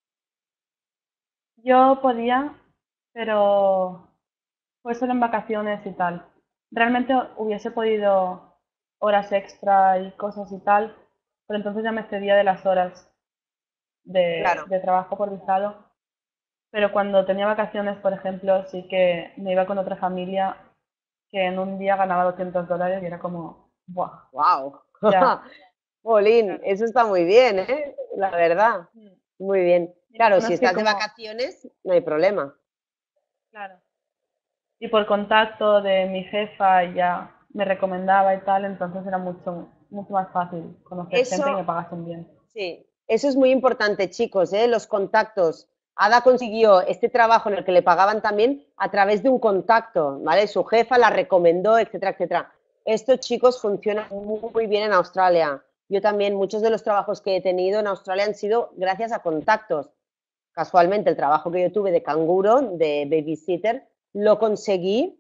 Speaker 2: Yo podía, pero fue solo en vacaciones y tal. Realmente hubiese podido horas extra y cosas y tal, pero entonces ya me excedía de las horas
Speaker 1: Claro.
Speaker 2: de trabajo por visado. Pero cuando tenía vacaciones, por ejemplo, sí que me iba con otra familia que en un día ganaba $200 y era como, ¡buah!
Speaker 1: Wow.
Speaker 2: Ya,
Speaker 1: Jolín,
Speaker 2: claro.
Speaker 1: eso está muy bien, ¿eh? La verdad.
Speaker 2: Mm.
Speaker 1: Muy bien.
Speaker 2: Y lo
Speaker 1: Claro,
Speaker 2: bueno
Speaker 1: si
Speaker 2: es que
Speaker 1: estás de
Speaker 2: como,
Speaker 1: vacaciones, no hay problema.
Speaker 2: claro, y por contacto de mi jefa ya me recomendaba y tal, entonces era mucho más fácil conocer gente que
Speaker 1: Eso,
Speaker 2: me pagasen bien.
Speaker 1: sí, eso es muy importante, chicos, ¿eh? Los contactos. Ada consiguió este trabajo en el que le pagaban también a través de un contacto, ¿vale? Su jefa la recomendó, etcétera, etcétera. Esto, chicos, funciona muy bien en Australia. Yo también, muchos de los trabajos que he tenido en Australia han sido gracias a contactos. Casualmente, el trabajo que yo tuve de canguro, de babysitter, lo conseguí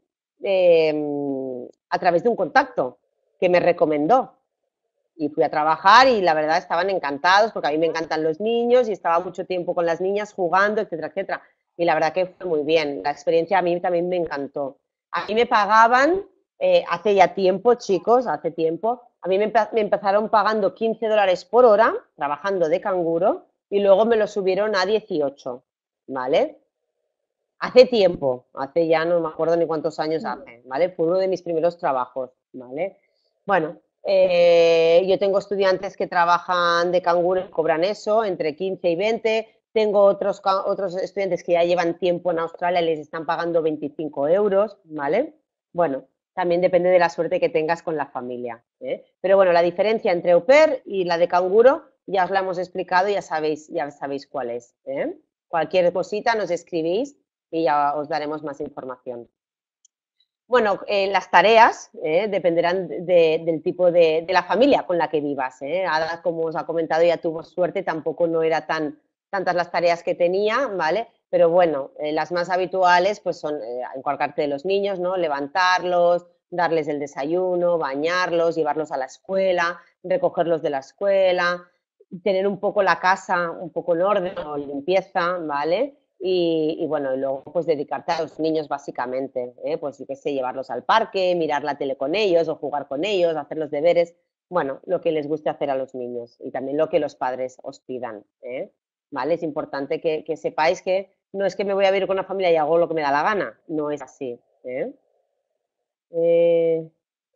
Speaker 1: a través de un contacto que me recomendó. Y fui a trabajar y la verdad estaban encantados porque a mí me encantan los niños y estaba mucho tiempo con las niñas jugando, etcétera, etcétera. Y la verdad que fue muy bien. La experiencia a mí también me encantó. A mí me pagaban, hace ya tiempo, chicos, hace tiempo, a mí me empezaron pagando $15 por hora trabajando de canguro y luego me lo subieron a 18, ¿vale? Hace tiempo, hace ya no me acuerdo ni cuántos años
Speaker 2: Mm.
Speaker 1: hace, ¿vale? Fue uno de mis primeros trabajos, ¿vale? Bueno, yo tengo estudiantes que trabajan de canguro y cobran eso, entre 15 y 20. Tengo otros estudiantes que ya llevan tiempo en Australia y les están pagando 25 euros, ¿vale? Bueno, también depende de la suerte que tengas con la familia, ¿eh? Pero bueno, la diferencia entre au pair y la de canguro ya os la hemos explicado, ya sabéis cuál es, ¿eh? Cualquier cosita nos escribís y ya os daremos más información. Bueno, las tareas dependerán del tipo de la familia con la que vivas. Ada, como os ha comentado, ya tuvo suerte, tampoco no era tantas las tareas que tenía, ¿vale? Pero bueno, las más habituales pues son encargarte de los niños, ¿no? Levantarlos, darles el desayuno, bañarlos, llevarlos a la escuela, recogerlos de la escuela, tener un poco la casa un poco en orden o limpieza, ¿vale? Y bueno, y luego pues dedicarte a los niños básicamente, ¿eh? Pues yo qué sé, llevarlos al parque, mirar la tele con ellos o jugar con ellos, hacer los deberes, bueno, lo que les guste hacer a los niños y también lo que los padres os pidan, ¿eh? ¿Vale? Es importante que sepáis que no es que me voy a vivir con una familia y hago lo que me da la gana, no es así, ¿eh? Eh,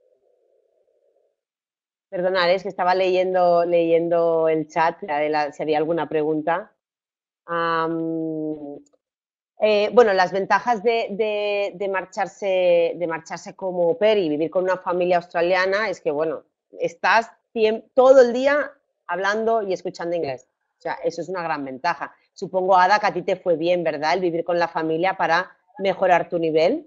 Speaker 1: Perdonad, es que estaba leyendo el chat, si había alguna pregunta. Am, bueno, las ventajas de marcharse como au pair y vivir con una familia australiana es que, bueno, estás todo el día hablando y escuchando inglés. O sea, eso es una gran ventaja. Supongo, Ada, que a ti te fue bien, ¿verdad? El vivir con la familia para mejorar tu nivel.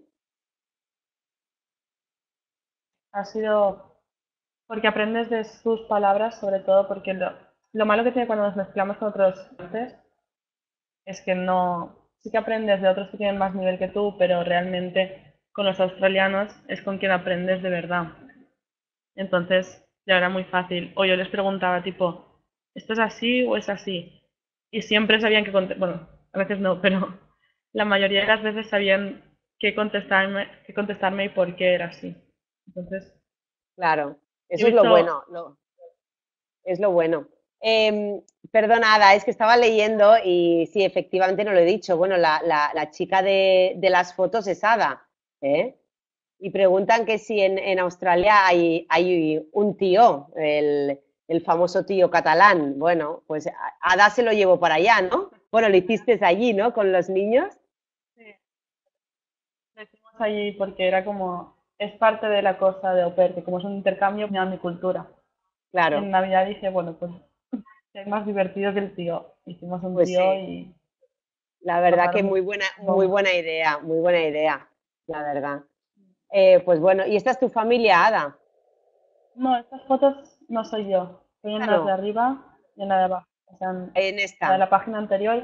Speaker 2: Ha sido porque aprendes de sus palabras, sobre todo porque lo malo que tiene cuando nos mezclamos con otros países es que no, sí que aprendes de otros que tienen más nivel que tú, pero realmente con los australianos es con quien aprendes de verdad. Entonces, ya era muy fácil. O yo les preguntaba, tipo, ¿esto es así o es así? Y siempre sabían que contestar, bueno, a veces no, pero la mayoría de las veces sabían qué contestarme y por qué era así. Entonces,
Speaker 1: Claro,
Speaker 2: he
Speaker 1: eso es lo
Speaker 2: visto,
Speaker 1: bueno. Es lo bueno. Perdona, Ada, es que estaba leyendo y sí, efectivamente no lo he dicho. Bueno, la chica de las fotos es Ada, ¿eh? Y preguntan que si en Australia hay un tío. el famoso tío catalán. Bueno, pues Ada se lo llevó para allá, ¿no? Bueno, lo hiciste allí, ¿no? Con los niños.
Speaker 2: Sí, lo hicimos allí porque era como, es parte de la cosa de au pair, que como es un intercambio, me da mi cultura. Y en
Speaker 1: Claro,
Speaker 2: Navidad dije, bueno, pues es más divertido que el tío. Hicimos un
Speaker 1: pues
Speaker 2: tío
Speaker 1: sí.
Speaker 2: y
Speaker 1: La verdad que
Speaker 2: pasaron
Speaker 1: muy
Speaker 2: bomba.
Speaker 1: muy buena idea, la verdad. Pues bueno, ¿y esta es tu familia, Ada?
Speaker 2: No, estas fotos no soy yo. Estoy en
Speaker 1: Esta
Speaker 2: las de
Speaker 1: no,
Speaker 2: arriba y en la de abajo. O sea, en
Speaker 1: en
Speaker 2: la de
Speaker 1: esta.
Speaker 2: la página anterior.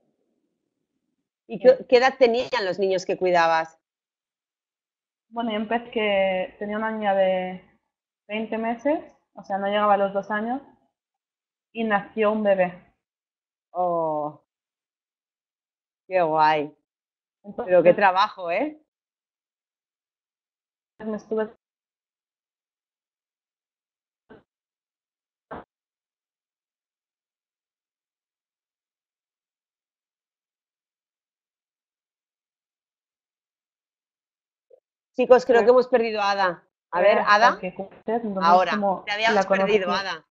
Speaker 1: ¿Y
Speaker 2: Sí.
Speaker 1: qué edad tenían los niños que cuidabas?
Speaker 2: Bueno, yo empecé que tenía una niña de 20 meses, o sea, no llegaba a los 2 años, y nació un bebé.
Speaker 1: Oh, qué guay. Pero qué
Speaker 2: Entonces
Speaker 1: trabajo, ¿eh?
Speaker 2: me estuve.
Speaker 1: Chicos, creo que hemos perdido a Ada. A ver,
Speaker 2: Hasta
Speaker 1: Ada,
Speaker 2: que cumple, entonces
Speaker 1: ahora.
Speaker 2: como
Speaker 1: Te habíamos
Speaker 2: la
Speaker 1: perdido,
Speaker 2: conocí,
Speaker 1: Ada.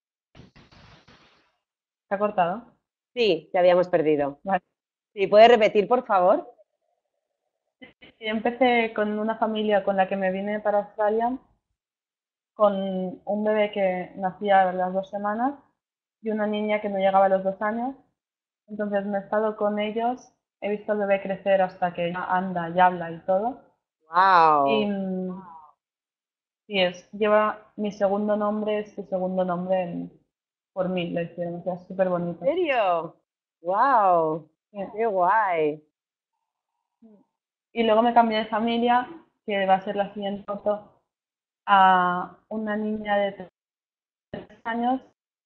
Speaker 2: se ha cortado.
Speaker 1: Sí, te habíamos perdido.
Speaker 2: Vale.
Speaker 1: ¿Sí, puedes repetir, por favor?
Speaker 2: Y empecé con una familia con la que me vine para Australia, con un bebé que nacía a las 2 semanas y una niña que no llegaba a los 2 años. Entonces me he estado con ellos, he visto al bebé crecer hasta que ya anda y habla y todo. Y
Speaker 1: ¡Wow!
Speaker 2: sí, lleva mi segundo nombre, es su segundo nombre por mí, lo hicieron, o sea, es súper
Speaker 1: ¿En
Speaker 2: bonito.
Speaker 1: serio? ¡Wow!
Speaker 2: Sí.
Speaker 1: ¡Qué guay!
Speaker 2: Y luego me cambié de familia, que va a ser la siguiente foto, a una niña de 3 años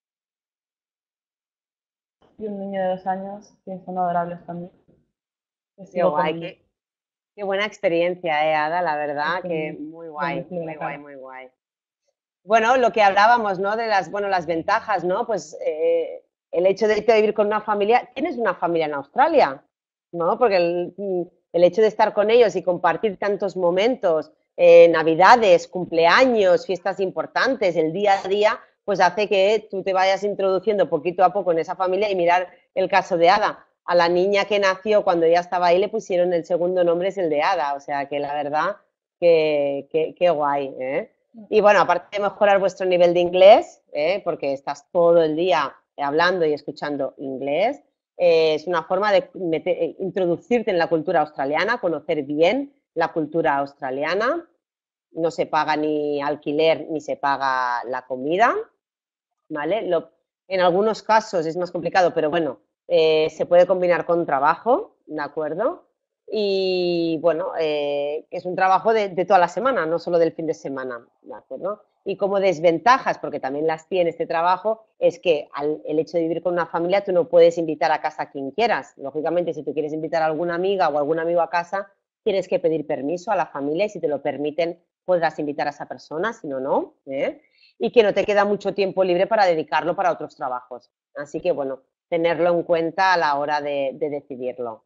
Speaker 2: y un niño de 2 años, que son adorables también, que
Speaker 1: ¡Qué
Speaker 2: sigo con
Speaker 1: guay!
Speaker 2: ellos.
Speaker 1: Qué buena experiencia, Ada, la verdad, que
Speaker 2: Estoy
Speaker 1: muy guay,
Speaker 2: buenísimo de
Speaker 1: muy
Speaker 2: la
Speaker 1: guay,
Speaker 2: cara.
Speaker 1: muy guay. Bueno, lo que hablábamos, ¿no? De las, bueno, las ventajas, ¿no? Pues el hecho de irte a vivir con una familia, tienes una familia en Australia, ¿no? Porque el hecho de estar con ellos y compartir tantos momentos, navidades, cumpleaños, fiestas importantes, el día a día, pues hace que tú te vayas introduciendo poquito a poco en esa familia y mirar el caso de Ada. A la niña que nació cuando ella estaba ahí le pusieron el segundo nombre, es el de Ada, o sea que la verdad que guay, ¿eh? Y bueno, aparte de mejorar vuestro nivel de inglés, porque estás todo el día hablando y escuchando inglés, es una forma de introducirte en la cultura australiana, conocer bien la cultura australiana. No se paga ni alquiler ni se paga la comida, ¿vale? En algunos casos es más complicado, pero bueno, se puede combinar con trabajo, ¿de acuerdo? Y bueno, es un trabajo de toda la semana, no solo del fin de semana, ¿de acuerdo? Y como desventajas, porque también las tiene este trabajo, es que el hecho de vivir con una familia tú no puedes invitar a casa a quien quieras. Lógicamente, si tú quieres invitar a alguna amiga o algún amigo a casa, tienes que pedir permiso a la familia y si te lo permiten podrás invitar a esa persona, si no, no. Y que no te queda mucho tiempo libre para dedicarlo para otros trabajos. Así que, bueno, tenerlo en cuenta a la hora de decidirlo.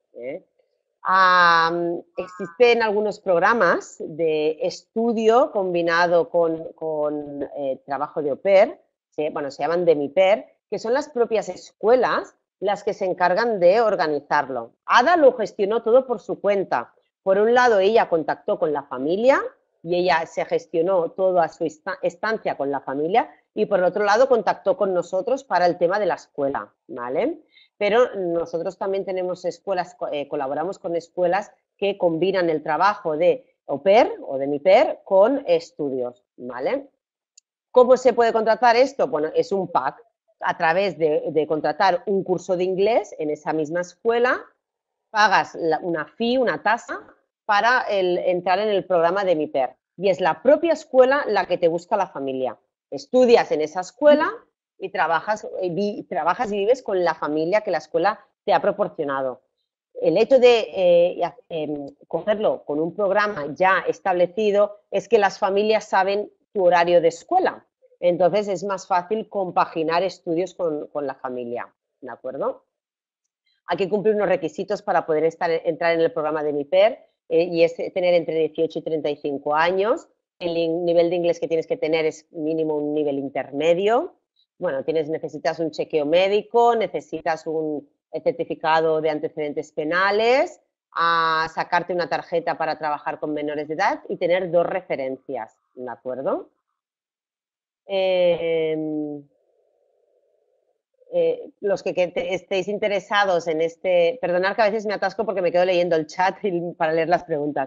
Speaker 1: Existen algunos programas de estudio combinado con trabajo de au pair, ¿sí? Bueno, se llaman de mi pair, que son las propias escuelas las que se encargan de organizarlo. Ada lo gestionó todo por su cuenta. Por un lado, ella contactó con la familia y ella se gestionó toda su estancia con la familia y por otro lado contactó con nosotros para el tema de la escuela, ¿vale? Pero nosotros también tenemos escuelas, colaboramos con escuelas que combinan el trabajo de au pair o de mi pair con estudios, ¿vale? ¿Cómo se puede contratar esto? Bueno, es un pack a través de contratar un curso de inglés en esa misma escuela, pagas una fee, una tasa para entrar en el programa de mi pair. Y es la propia escuela la que te busca la familia. Estudias en esa escuela y trabajas y vives con la familia que la escuela te ha proporcionado. El hecho de cogerlo con un programa ya establecido es que las familias saben tu horario de escuela. Entonces es más fácil compaginar estudios con la familia. ¿De acuerdo? Hay que cumplir unos requisitos para poder entrar en el programa de MIPER y es tener entre 18 y 35 años. El nivel de inglés que tienes que tener es mínimo un nivel intermedio. bueno, necesitas un chequeo médico, necesitas un certificado de antecedentes penales, a sacarte una tarjeta para trabajar con menores de edad y tener 2 referencias, ¿de acuerdo? Los que estéis interesados en este, perdonad que a veces me atasco porque me quedo leyendo el chat para leer las preguntas.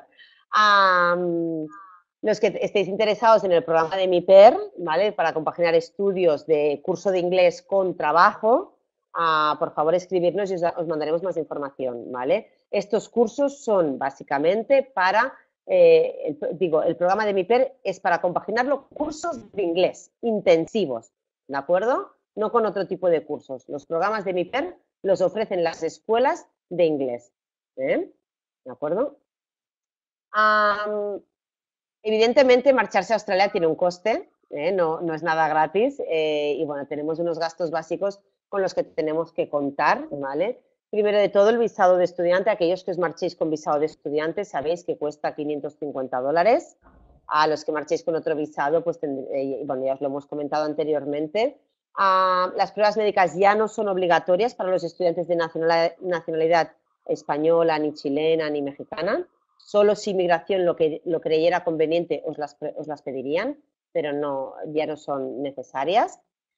Speaker 1: Los que estéis interesados en el programa de MIPER, ¿vale? Para compaginar estudios de curso de inglés con trabajo, por favor escribirnos y os mandaremos más información, ¿vale? Estos cursos son básicamente para, el programa de MIPER es para compaginarlo cursos de inglés intensivos, ¿de acuerdo? No con otro tipo de cursos. Los programas de MIPER los ofrecen las escuelas de inglés, ¿de acuerdo? Evidentemente, marcharse a Australia tiene un coste, no es nada gratis, y bueno, tenemos unos gastos básicos con los que tenemos que contar, ¿vale? Primero de todo, el visado de estudiante. Aquellos que os marchéis con visado de estudiante sabéis que cuesta $550. A los que marchéis con otro visado, pues bueno, ya os lo hemos comentado anteriormente. Las pruebas médicas ya no son obligatorias para los estudiantes de nacionalidad española, ni chilena, ni mexicana. Solo si inmigración lo creyera conveniente os las pedirían, pero no, ya no son necesarias.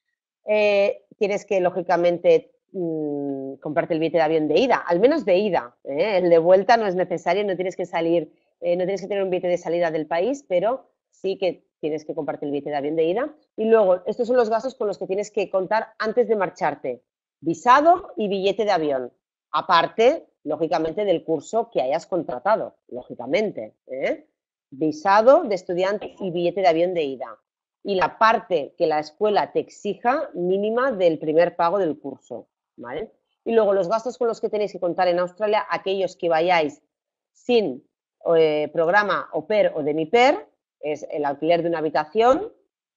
Speaker 1: Tienes que, lógicamente, comprarte el billete de avión de ida, al menos de ida. El de vuelta no es necesario, no tienes que salir, no tienes que tener un billete de salida del país, pero sí que tienes que comprarte el billete de avión de ida. Y luego, estos son los gastos con los que tienes que contar antes de marcharte. Visado y billete de avión. Aparte, lógicamente, del curso que hayas contratado, lógicamente. Visado de estudiante y billete de avión de ida. Y la parte que la escuela te exija mínima del primer pago del curso, ¿vale? Y luego los gastos con los que tenéis que contar en Australia, aquellos que vayáis sin programa au pair o de MIPER, es el alquiler de una habitación,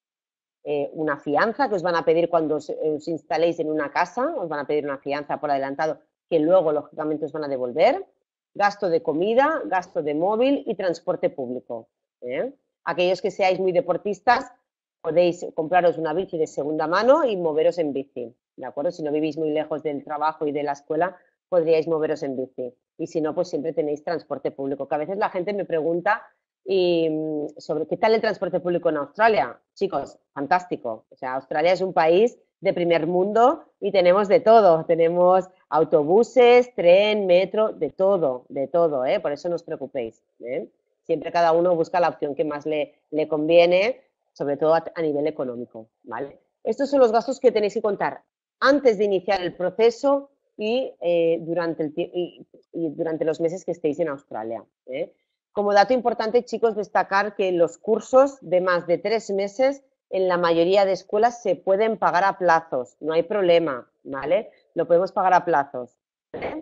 Speaker 1: una fianza que os van a pedir cuando os instaléis en una casa, os van a pedir una fianza por adelantado que luego, lógicamente, os van a devolver, gasto de comida, gasto de móvil y transporte público. Aquellos que seáis muy deportistas, podéis compraros una bici de segunda mano y moveros en bici, ¿de acuerdo? Si no vivís muy lejos del trabajo y de la escuela, podríais moveros en bici. Y si no, pues siempre tenéis transporte público, que a veces la gente me pregunta sobre qué tal el transporte público en Australia. Chicos, fantástico. O sea, Australia es un país de primer mundo y tenemos de todo. Tenemos autobuses, tren, metro, de todo, por eso no os preocupéis. Siempre cada uno busca la opción que más le conviene, sobre todo a nivel económico, ¿vale? Estos son los gastos que tenéis que contar antes de iniciar el proceso y durante los meses que estéis en Australia. Como dato importante, chicos, destacar que los cursos de más de 3 meses en la mayoría de escuelas se pueden pagar a plazos, no hay problema, ¿vale? Lo podemos pagar a plazos. ¿Vale?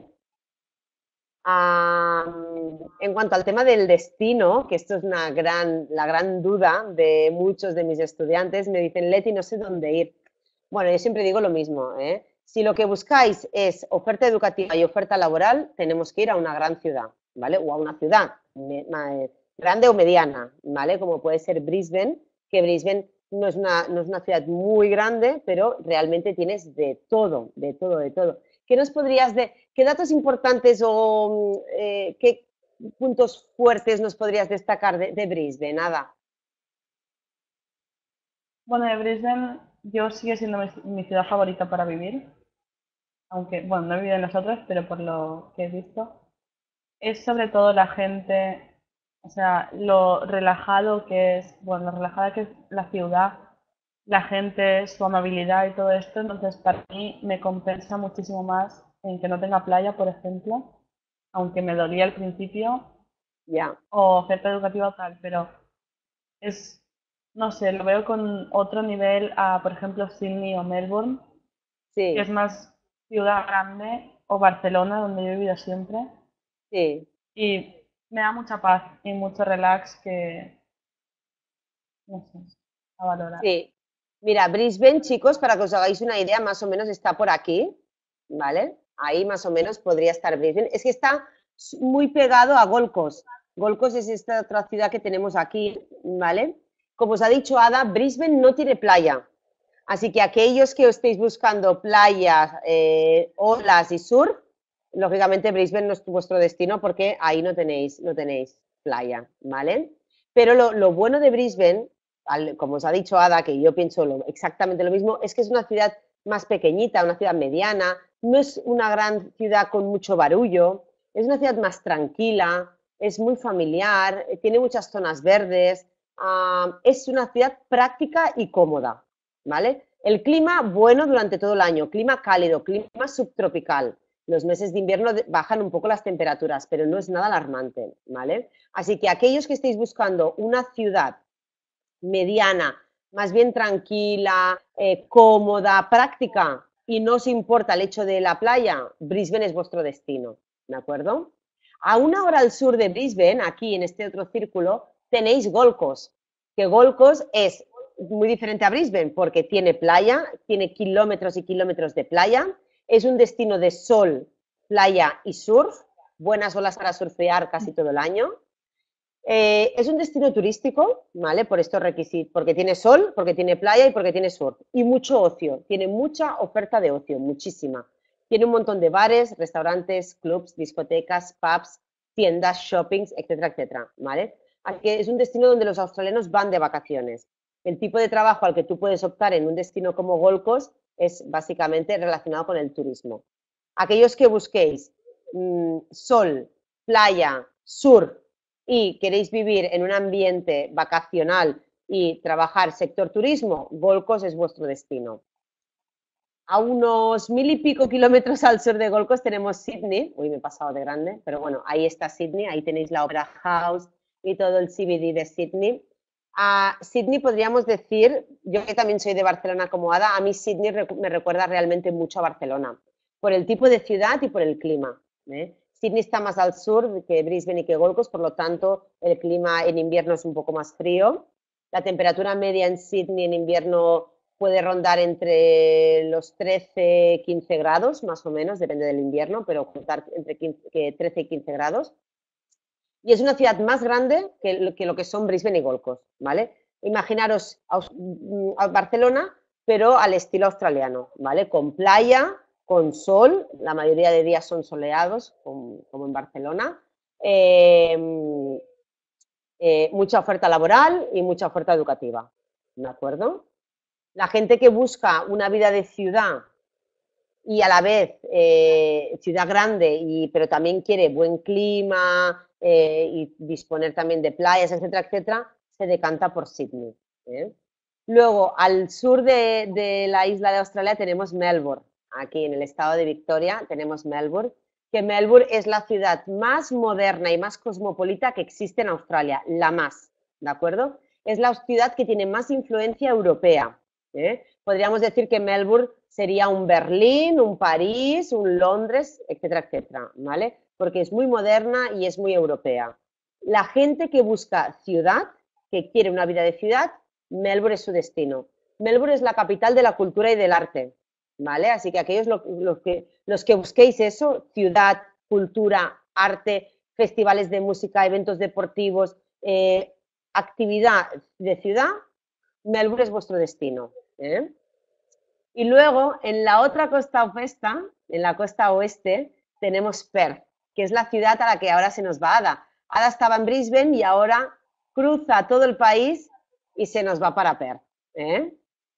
Speaker 1: En cuanto al tema del destino, que esto es la gran duda de muchos de mis estudiantes, me dicen, Leti, no sé dónde ir. Bueno, yo siempre digo lo mismo, Si lo que buscáis es oferta educativa y oferta laboral, tenemos que ir a una gran ciudad, ¿vale? O a una ciudad grande o mediana, ¿vale? Como puede ser Brisbane, que Brisbane no es una ciudad muy grande, pero realmente tienes de todo, de todo, de todo. ¿Qué datos importantes o qué puntos fuertes nos podrías destacar de Brisbane? Nada.
Speaker 2: Bueno, de Brisbane yo sigue siendo mi ciudad favorita para vivir, aunque, bueno, no he vivido en las otras, pero por lo que he visto, es sobre todo la gente, o sea, lo relajado que es, bueno, lo relajada que es la ciudad, la gente, su amabilidad y todo esto, entonces para mí me compensa muchísimo más en que no tenga playa, por ejemplo, aunque me dolía al principio,
Speaker 1: Ya.
Speaker 2: o oferta educativa o tal, pero es, no sé, lo veo con otro nivel a, por ejemplo, Sydney o Melbourne, que es
Speaker 1: Sí,
Speaker 2: más ciudad grande, o Barcelona, donde yo he vivido siempre,
Speaker 1: sí,
Speaker 2: y me da mucha paz y mucho relax que, no sé, a valorar.
Speaker 1: sí. Mira, Brisbane, chicos, para que os hagáis una idea, más o menos está por aquí, ¿vale? Ahí más o menos podría estar Brisbane. Es que está muy pegado a Gold Coast. Gold Coast es esta otra ciudad que tenemos aquí, ¿vale? Como os ha dicho Ada, Brisbane no tiene playa. Así que aquellos que estéis buscando playas, olas y surf, lógicamente Brisbane no es vuestro destino porque ahí no tenéis playa, ¿vale? Pero lo bueno de Brisbane, como os ha dicho Ada, que yo pienso exactamente lo mismo, es que es una ciudad más pequeñita, una ciudad mediana, no es una gran ciudad con mucho barullo, es una ciudad más tranquila, es muy familiar, tiene muchas zonas verdes, es una ciudad práctica y cómoda, ¿vale? El clima bueno durante todo el año, clima cálido, clima subtropical. Los meses de invierno bajan un poco las temperaturas, pero no es nada alarmante, ¿vale? Así que aquellos que estéis buscando una ciudad mediana, más bien tranquila, cómoda, práctica y no os importa el hecho de la playa, Brisbane es vuestro destino, ¿de acuerdo? A una hora al sur de Brisbane, aquí en este otro círculo, tenéis Gold Coast, que Gold Coast es muy diferente a Brisbane porque tiene playa, tiene kilómetros y kilómetros de playa, es un destino de sol, playa y surf, buenas olas para surfear casi todo el año. Es un destino turístico, ¿vale? Por estos requisitos, porque tiene sol, porque tiene playa y porque tiene surf. Y mucho ocio, tiene mucha oferta de ocio, muchísima. Tiene un montón de bares, restaurantes, clubs, discotecas, pubs, tiendas, shoppings, etcétera, etcétera, ¿vale? Así que es un destino donde los australianos van de vacaciones. El tipo de trabajo al que tú puedes optar en un destino como Gold Coast es básicamente relacionado con el turismo. Aquellos que busquéis sol, playa, surf, y queréis vivir en un ambiente vacacional y trabajar sector turismo, Gold Coast es vuestro destino. A unos 1000 y pico kilómetros al sur de Gold Coast tenemos Sydney, uy, me he pasado de grande, pero bueno, ahí está Sydney, ahí tenéis la Opera House y todo el CBD de Sydney. A Sydney podríamos decir, yo que también soy de Barcelona como Ada, a mí Sydney me recuerda realmente mucho a Barcelona, por el tipo de ciudad y por el clima, ¿eh? Sydney está más al sur que Brisbane y que Gold Coast, por lo tanto el clima en invierno es un poco más frío. La temperatura media en Sydney en invierno puede rondar entre los 13, 15 grados, más o menos, depende del invierno, pero juntar entre 13 y 15 grados. Y es una ciudad más grande que lo que son Brisbane y Gold Coast, ¿vale? Imaginaros a Barcelona, pero al estilo australiano, ¿vale? Con playa, con sol, la mayoría de días son soleados, como en Barcelona. Mucha oferta laboral y mucha oferta educativa, ¿de acuerdo? La gente que busca una vida de ciudad y a la vez ciudad grande, pero también quiere buen clima y disponer también de playas, etcétera, etcétera, se decanta por Sydney, ¿eh? Luego, al sur de la isla de Australia tenemos Melbourne. Aquí en el estado de Victoria tenemos Melbourne, que Melbourne es la ciudad más moderna y más cosmopolita que existe en Australia, la más, ¿de acuerdo? Es la ciudad que tiene más influencia europea, ¿eh? Podríamos decir que Melbourne sería un Berlín, un París, un Londres, etcétera, etcétera, ¿vale? Porque es muy moderna y es muy europea. La gente que busca ciudad, que quiere una vida de ciudad, Melbourne es su destino. Melbourne es la capital de la cultura y del arte, ¿vale? Así que aquellos los que busquéis eso, ciudad, cultura, arte, festivales de música, eventos deportivos, actividad de ciudad, Melbourne es vuestro destino, ¿eh? Y luego, en la otra costa opuesta, en la costa oeste, tenemos Perth, que es la ciudad a la que ahora se nos va Ada. Ada estaba en Brisbane y ahora cruza todo el país y se nos va para Perth, ¿eh?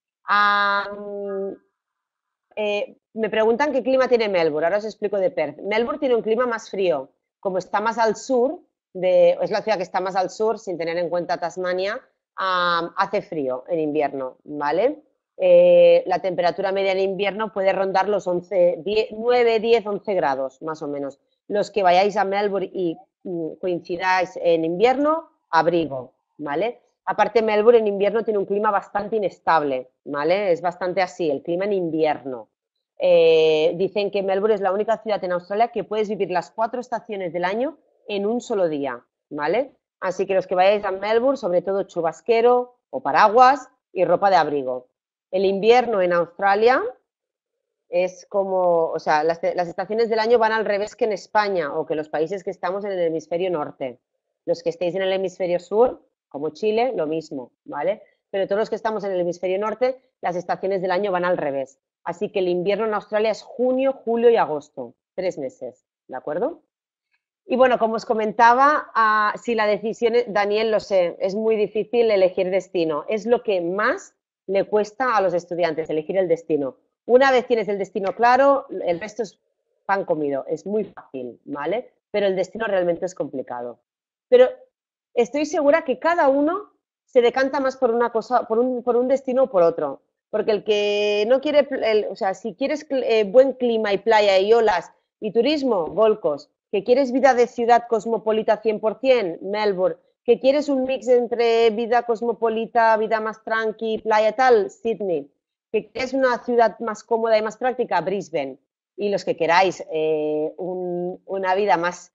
Speaker 1: Me preguntan qué clima tiene Melbourne, ahora os explico de Perth. Melbourne tiene un clima más frío, como está más al sur, es la ciudad que está más al sur, sin tener en cuenta Tasmania, hace frío en invierno, ¿vale? La temperatura media en invierno puede rondar los 9, 10, 11 grados, más o menos. Los que vayáis a Melbourne y coincidáis en invierno, abrigo, ¿vale? Aparte, Melbourne en invierno tiene un clima bastante inestable, ¿vale? Es bastante así, el clima en invierno. Dicen que Melbourne es la única ciudad en Australia que puedes vivir las 4 estaciones del año en un solo día, ¿vale? Así que los que vayáis a Melbourne, sobre todo chubasquero o paraguas y ropa de abrigo. El invierno en Australia es como, o sea, las estaciones del año van al revés que en España o que los países que estamos en el hemisferio norte. Los que estéis en el hemisferio sur, como Chile, lo mismo, ¿vale? pero todos los que estamos en el hemisferio norte, las estaciones del año van al revés. Así que el invierno en Australia es junio, julio y agosto, 3 meses, ¿de acuerdo? Y bueno, como os comentaba, si la decisión, Daniel, lo sé, es muy difícil elegir destino. Es lo que más le cuesta a los estudiantes, elegir el destino. Una vez tienes el destino claro, el resto es pan comido, es muy fácil, ¿vale? Pero el destino realmente es complicado. Pero estoy segura que cada uno se decanta más por una cosa, por un destino o por otro. Porque el que no quiere, o sea, si quieres buen clima y playa y olas y turismo, Gold Coast. Que quieres vida de ciudad cosmopolita 100%, Melbourne. Que quieres un mix entre vida cosmopolita, vida más tranqui, playa tal, Sydney. Que quieres una ciudad más cómoda y más práctica, Brisbane. Y los que queráis una vida más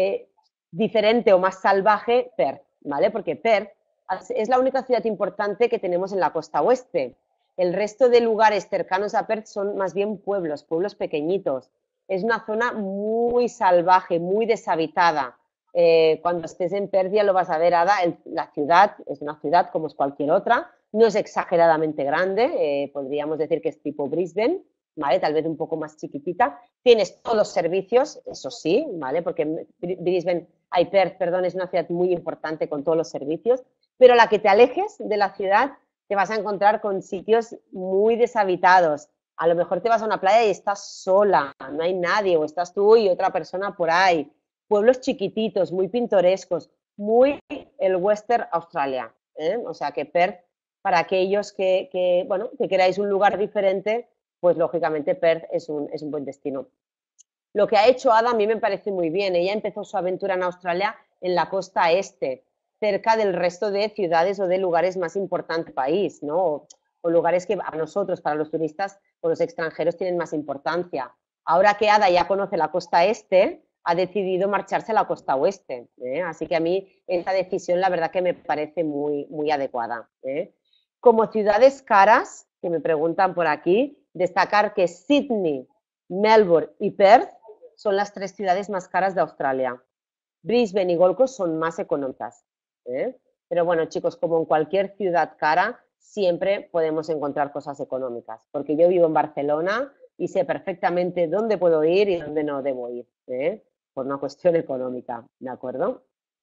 Speaker 1: diferente o más salvaje, Perth, ¿vale? Porque Perth es la única ciudad importante que tenemos en la costa oeste. El resto de lugares cercanos a Perth son más bien pueblos, pueblos pequeñitos. Es una zona muy salvaje, muy deshabitada. Cuando estés en Perth ya lo vas a ver, Ada, la ciudad es una ciudad como es cualquier otra, no es exageradamente grande, podríamos decir que es tipo Brisbane, ¿vale? Tal vez un poco más chiquitita. Tienes todos los servicios, eso sí, ¿vale? Porque Brisbane, Perth, perdón, es una ciudad muy importante con todos los servicios, pero a la que te alejes de la ciudad te vas a encontrar con sitios muy deshabitados. A lo mejor te vas a una playa y estás sola, no hay nadie, o estás tú y otra persona por ahí. Pueblos chiquititos, muy pintorescos, muy el Western Australia, ¿eh? O sea que Perth, para aquellos bueno, que queráis un lugar diferente, pues lógicamente Perth es un buen destino. Lo que ha hecho Ada a mí me parece muy bien. Ella empezó su aventura en Australia en la costa este, cerca del resto de ciudades o de lugares más importantes del país, ¿no? O lugares que a nosotros, para los turistas o los extranjeros, tienen más importancia. Ahora que Ada ya conoce la costa este, ha decidido marcharse a la costa oeste, ¿eh? Así que a mí esta decisión la verdad que me parece muy, muy adecuada, ¿eh? Como ciudades caras, que me preguntan por aquí, destacar que Sydney, Melbourne y Perth son las 3 ciudades más caras de Australia. Brisbane y Gold Coast son más económicas, ¿eh? Pero bueno, chicos, como en cualquier ciudad cara, siempre podemos encontrar cosas económicas, porque yo vivo en Barcelona y sé perfectamente dónde puedo ir y dónde no debo ir, ¿eh? Por una cuestión económica, ¿de acuerdo?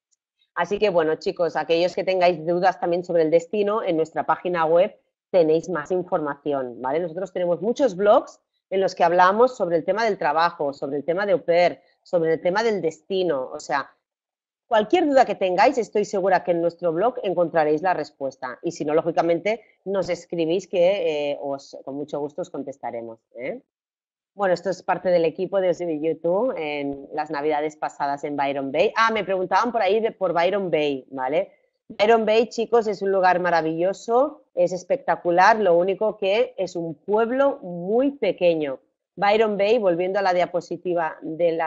Speaker 1: Así que bueno, chicos, aquellos que tengáis dudas también sobre el destino, en nuestra página web tenéis más información, ¿vale? Nosotros tenemos muchos blogs en los que hablamos sobre el tema del trabajo, sobre el tema de au pair, sobre el tema del destino, o sea, cualquier duda que tengáis, estoy segura que en nuestro blog encontraréis la respuesta. Y si no, lógicamente, nos escribís que con mucho gusto os contestaremos, ¿eh? Bueno, esto es parte del equipo de YouTube en las navidades pasadas en Byron Bay. Me preguntaban por ahí por Byron Bay, ¿vale? Byron Bay, chicos, es un lugar maravilloso, es espectacular, lo único que es un pueblo muy pequeño. Byron Bay, volviendo a la diapositiva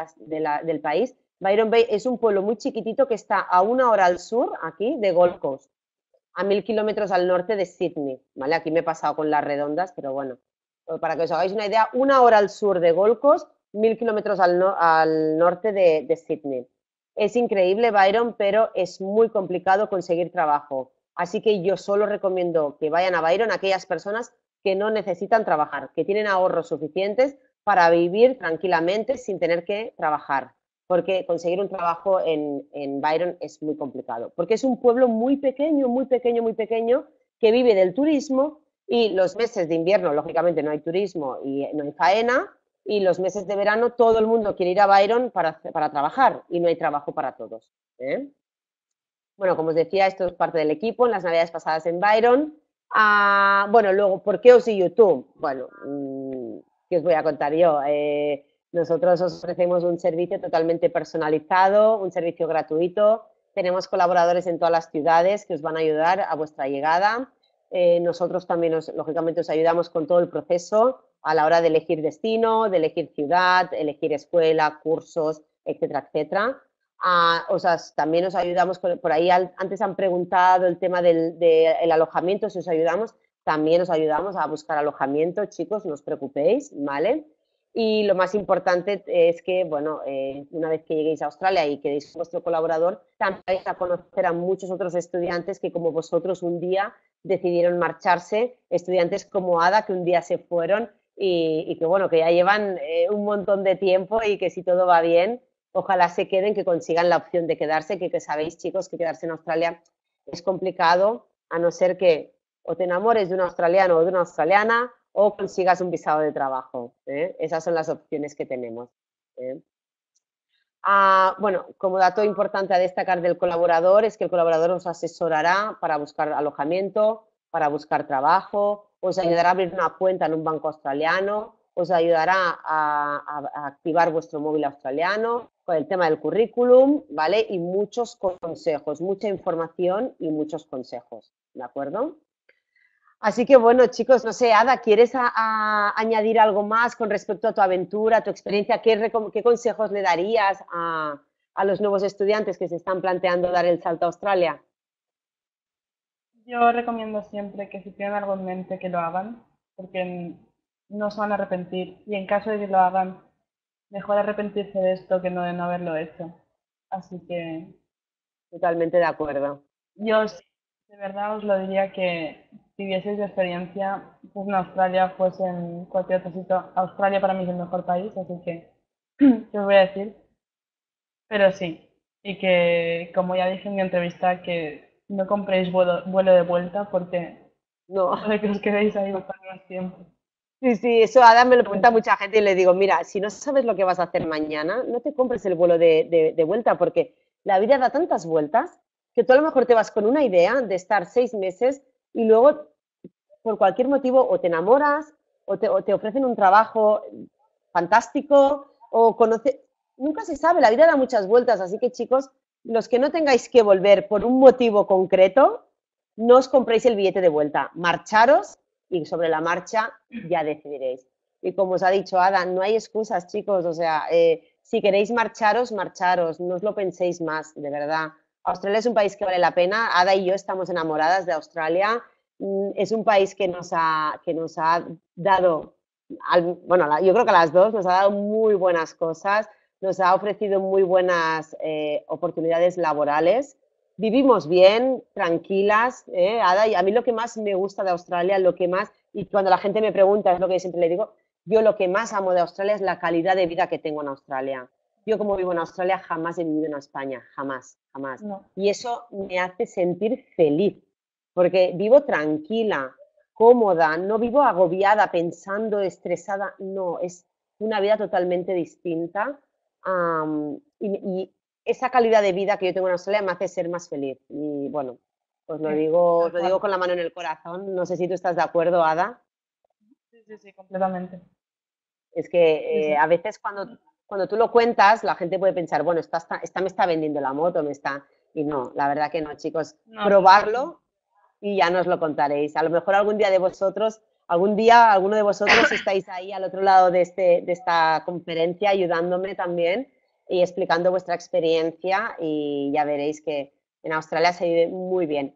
Speaker 1: del país, Byron Bay es un pueblo muy chiquitito que está a 1 hora al sur, aquí, de Gold Coast, a 1000 kilómetros al norte de Sydney, ¿vale? Aquí me he pasado con las redondas, pero bueno, para que os hagáis una idea, 1 hora al sur de Gold Coast, 1000 kilómetros al norte de Sydney. Es increíble, Byron, pero es muy complicado conseguir trabajo. Así que yo solo recomiendo que vayan a Byron aquellas personas que no necesitan trabajar, que tienen ahorros suficientes para vivir tranquilamente sin tener que trabajar. Porque conseguir un trabajo en Byron es muy complicado. Porque es un pueblo muy pequeño, muy pequeño, muy pequeño, que vive del turismo y los meses de invierno, lógicamente, no hay turismo y no hay faena, y los meses de verano todo el mundo quiere ir a Byron para trabajar y no hay trabajo para todos, ¿eh? Bueno, como os decía, esto es parte del equipo en las navidades pasadas en Byron. Bueno, luego, ¿por qué os y YouTube? Bueno, ¿qué os voy a contar yo? Nosotros os ofrecemos un servicio totalmente personalizado, un servicio gratuito. Tenemos colaboradores en todas las ciudades que os van a ayudar a vuestra llegada. Nosotros también, lógicamente, os ayudamos con todo el proceso a la hora de elegir destino, de elegir ciudad, elegir escuela, cursos, etcétera, etcétera. También os ayudamos, por ahí antes han preguntado el tema del alojamiento, si os ayudamos, también os ayudamos a buscar alojamiento, chicos, no os preocupéis, ¿vale? Y lo más importante es que, bueno, una vez que lleguéis a Australia y quedéis vuestro colaborador, también vais a conocer a muchos otros estudiantes que como vosotros un día decidieron marcharse, estudiantes como Ada que un día se fueron y que bueno, que ya llevan un montón de tiempo y que si todo va bien, ojalá se queden, que consigan la opción de quedarse, que sabéis chicos que quedarse en Australia es complicado, a no ser que o te enamores de un australiano o de una australiana o consigas un visado de trabajo. ¿Eh? Esas son las opciones que tenemos. ¿Eh? Bueno, como dato importante a destacar del colaborador es que el colaborador os asesorará para buscar alojamiento, para buscar trabajo, os ayudará a abrir una cuenta en un banco australiano, os ayudará a activar vuestro móvil australiano con el tema del currículum, ¿vale? Y muchos consejos, mucha información y muchos consejos, ¿de acuerdo? Así que bueno, chicos, no sé, Ada, ¿quieres añadir algo más con respecto a tu aventura, a tu experiencia? ¿Qué consejos le darías a los nuevos estudiantes que se están planteando dar el salto a Australia?
Speaker 2: Yo recomiendo siempre que si tienen algo en mente que lo hagan, porque no se van a arrepentir. Y en caso de que lo hagan, mejor arrepentirse de esto que no de no haberlo hecho. Así que
Speaker 1: Totalmente de acuerdo.
Speaker 2: yo de verdad os lo diría que si vieseis la experiencia, pues en Australia fuese en cualquier otro sitio. Australia para mí es el mejor país, así que, ¿qué os voy a decir? Pero sí, y que como ya dije en mi entrevista, que no compréis vuelo de vuelta porque
Speaker 1: No,
Speaker 2: puede que os quedéis ahí bastante más tiempo.
Speaker 1: sí, sí, eso Ada me lo pregunta mucha gente y le digo, mira, si no sabes lo que vas a hacer mañana, no te compres el vuelo de vuelta porque la vida da tantas vueltas que tú a lo mejor te vas con una idea de estar 6 meses y luego por cualquier motivo o te enamoras o te ofrecen un trabajo fantástico o conoce... Nunca se sabe, la vida da muchas vueltas, así que chicos, los que no tengáis que volver por un motivo concreto, no os compréis el billete de vuelta, marcharos y sobre la marcha ya decidiréis. Y como os ha dicho Ada, no hay excusas, chicos, o sea, si queréis marcharos, marcharos, no os lo penséis más, de verdad. Australia es un país que vale la pena, Ada y yo estamos enamoradas de Australia, es un país que nos ha dado, bueno, yo creo que a las dos nos ha dado muy buenas cosas, nos ha ofrecido muy buenas oportunidades laborales. Vivimos bien, tranquilas, Ada, y a mí lo que más me gusta de Australia, lo que más, y cuando la gente me pregunta, es lo que yo siempre le digo, yo lo que más amo de Australia es la calidad de vida que tengo en Australia. Yo como vivo en Australia jamás he vivido en España, jamás, jamás.
Speaker 2: No,
Speaker 1: Y eso me hace sentir feliz, porque vivo tranquila, cómoda, no vivo agobiada, pensando, estresada, no, es una vida totalmente distinta. Y esa calidad de vida que yo tengo en Australia me hace ser más feliz. Y bueno,
Speaker 2: sí,
Speaker 1: os
Speaker 2: tal
Speaker 1: lo digo
Speaker 2: cual.
Speaker 1: con la mano en el corazón. No sé si tú estás de acuerdo, Ada.
Speaker 2: Sí, sí, sí, completamente.
Speaker 1: Es
Speaker 2: Sí,
Speaker 1: que
Speaker 2: sí.
Speaker 1: a veces cuando tú lo cuentas, la gente puede pensar, bueno, esta me está vendiendo la moto, me está... Y no, la verdad que no, chicos.
Speaker 2: No, no, no.
Speaker 1: Probarlo y ya nos lo contaréis. A lo mejor algún día de vosotros, algún día alguno de vosotros estáis ahí al otro lado de esta conferencia ayudándome también y explicando vuestra experiencia y ya veréis que en Australia se vive muy bien.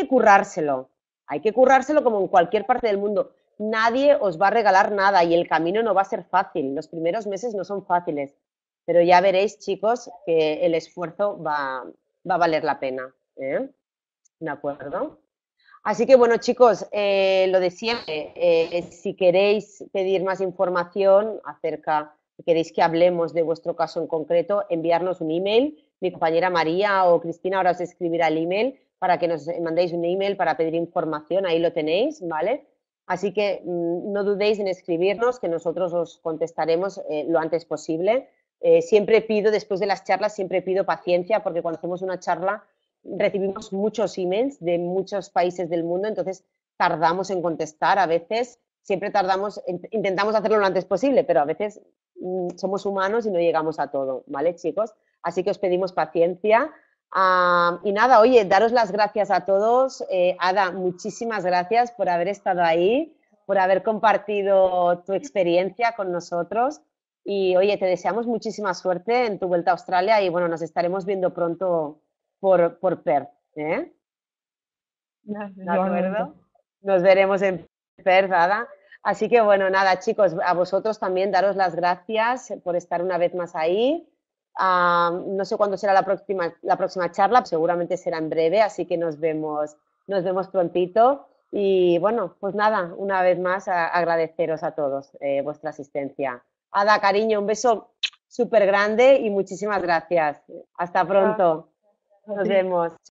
Speaker 1: Hay que currárselo como en cualquier parte del mundo. Nadie os va a regalar nada y el camino no va a ser fácil. Los primeros meses no son fáciles, pero ya veréis, chicos, que el esfuerzo va a valer la pena. ¿Eh? ¿De acuerdo? Así que bueno, chicos, lo de siempre, si queréis pedir más información acerca, si queréis que hablemos de vuestro caso en concreto, enviarnos un email. Mi compañera María o Cristina ahora os escribirá el email para que nos mandéis un email para pedir información, ahí lo tenéis, ¿vale? Así que no dudéis en escribirnos, que nosotros os contestaremos lo antes posible. Siempre pido, después de las charlas, siempre pido paciencia, porque cuando hacemos una charla recibimos muchos emails de muchos países del mundo, entonces tardamos en contestar a veces, siempre tardamos, intentamos hacerlo lo antes posible, pero a veces somos humanos y no llegamos a todo, ¿vale, chicos? Así que os pedimos paciencia. Y nada, oye, daros las gracias a todos. Ada, muchísimas gracias por haber estado ahí, por haber compartido tu experiencia con nosotros. Y oye, te deseamos muchísima suerte en tu vuelta a Australia y bueno, nos estaremos viendo pronto por Perth, ¿eh?
Speaker 2: Gracias,
Speaker 1: ¿De
Speaker 2: igualmente.
Speaker 1: acuerdo? Nos veremos en Perth, Ada. Así que bueno, nada, chicos, a vosotros también daros las gracias por estar una vez más ahí. No sé cuándo será la próxima charla, seguramente será en breve, así que nos vemos prontito. Y bueno, pues nada, una vez más agradeceros a todos vuestra asistencia. Ada, cariño, un beso súper grande y muchísimas gracias. Hasta
Speaker 2: Ah,
Speaker 1: pronto.
Speaker 2: a
Speaker 1: Nos
Speaker 2: ti.
Speaker 1: vemos.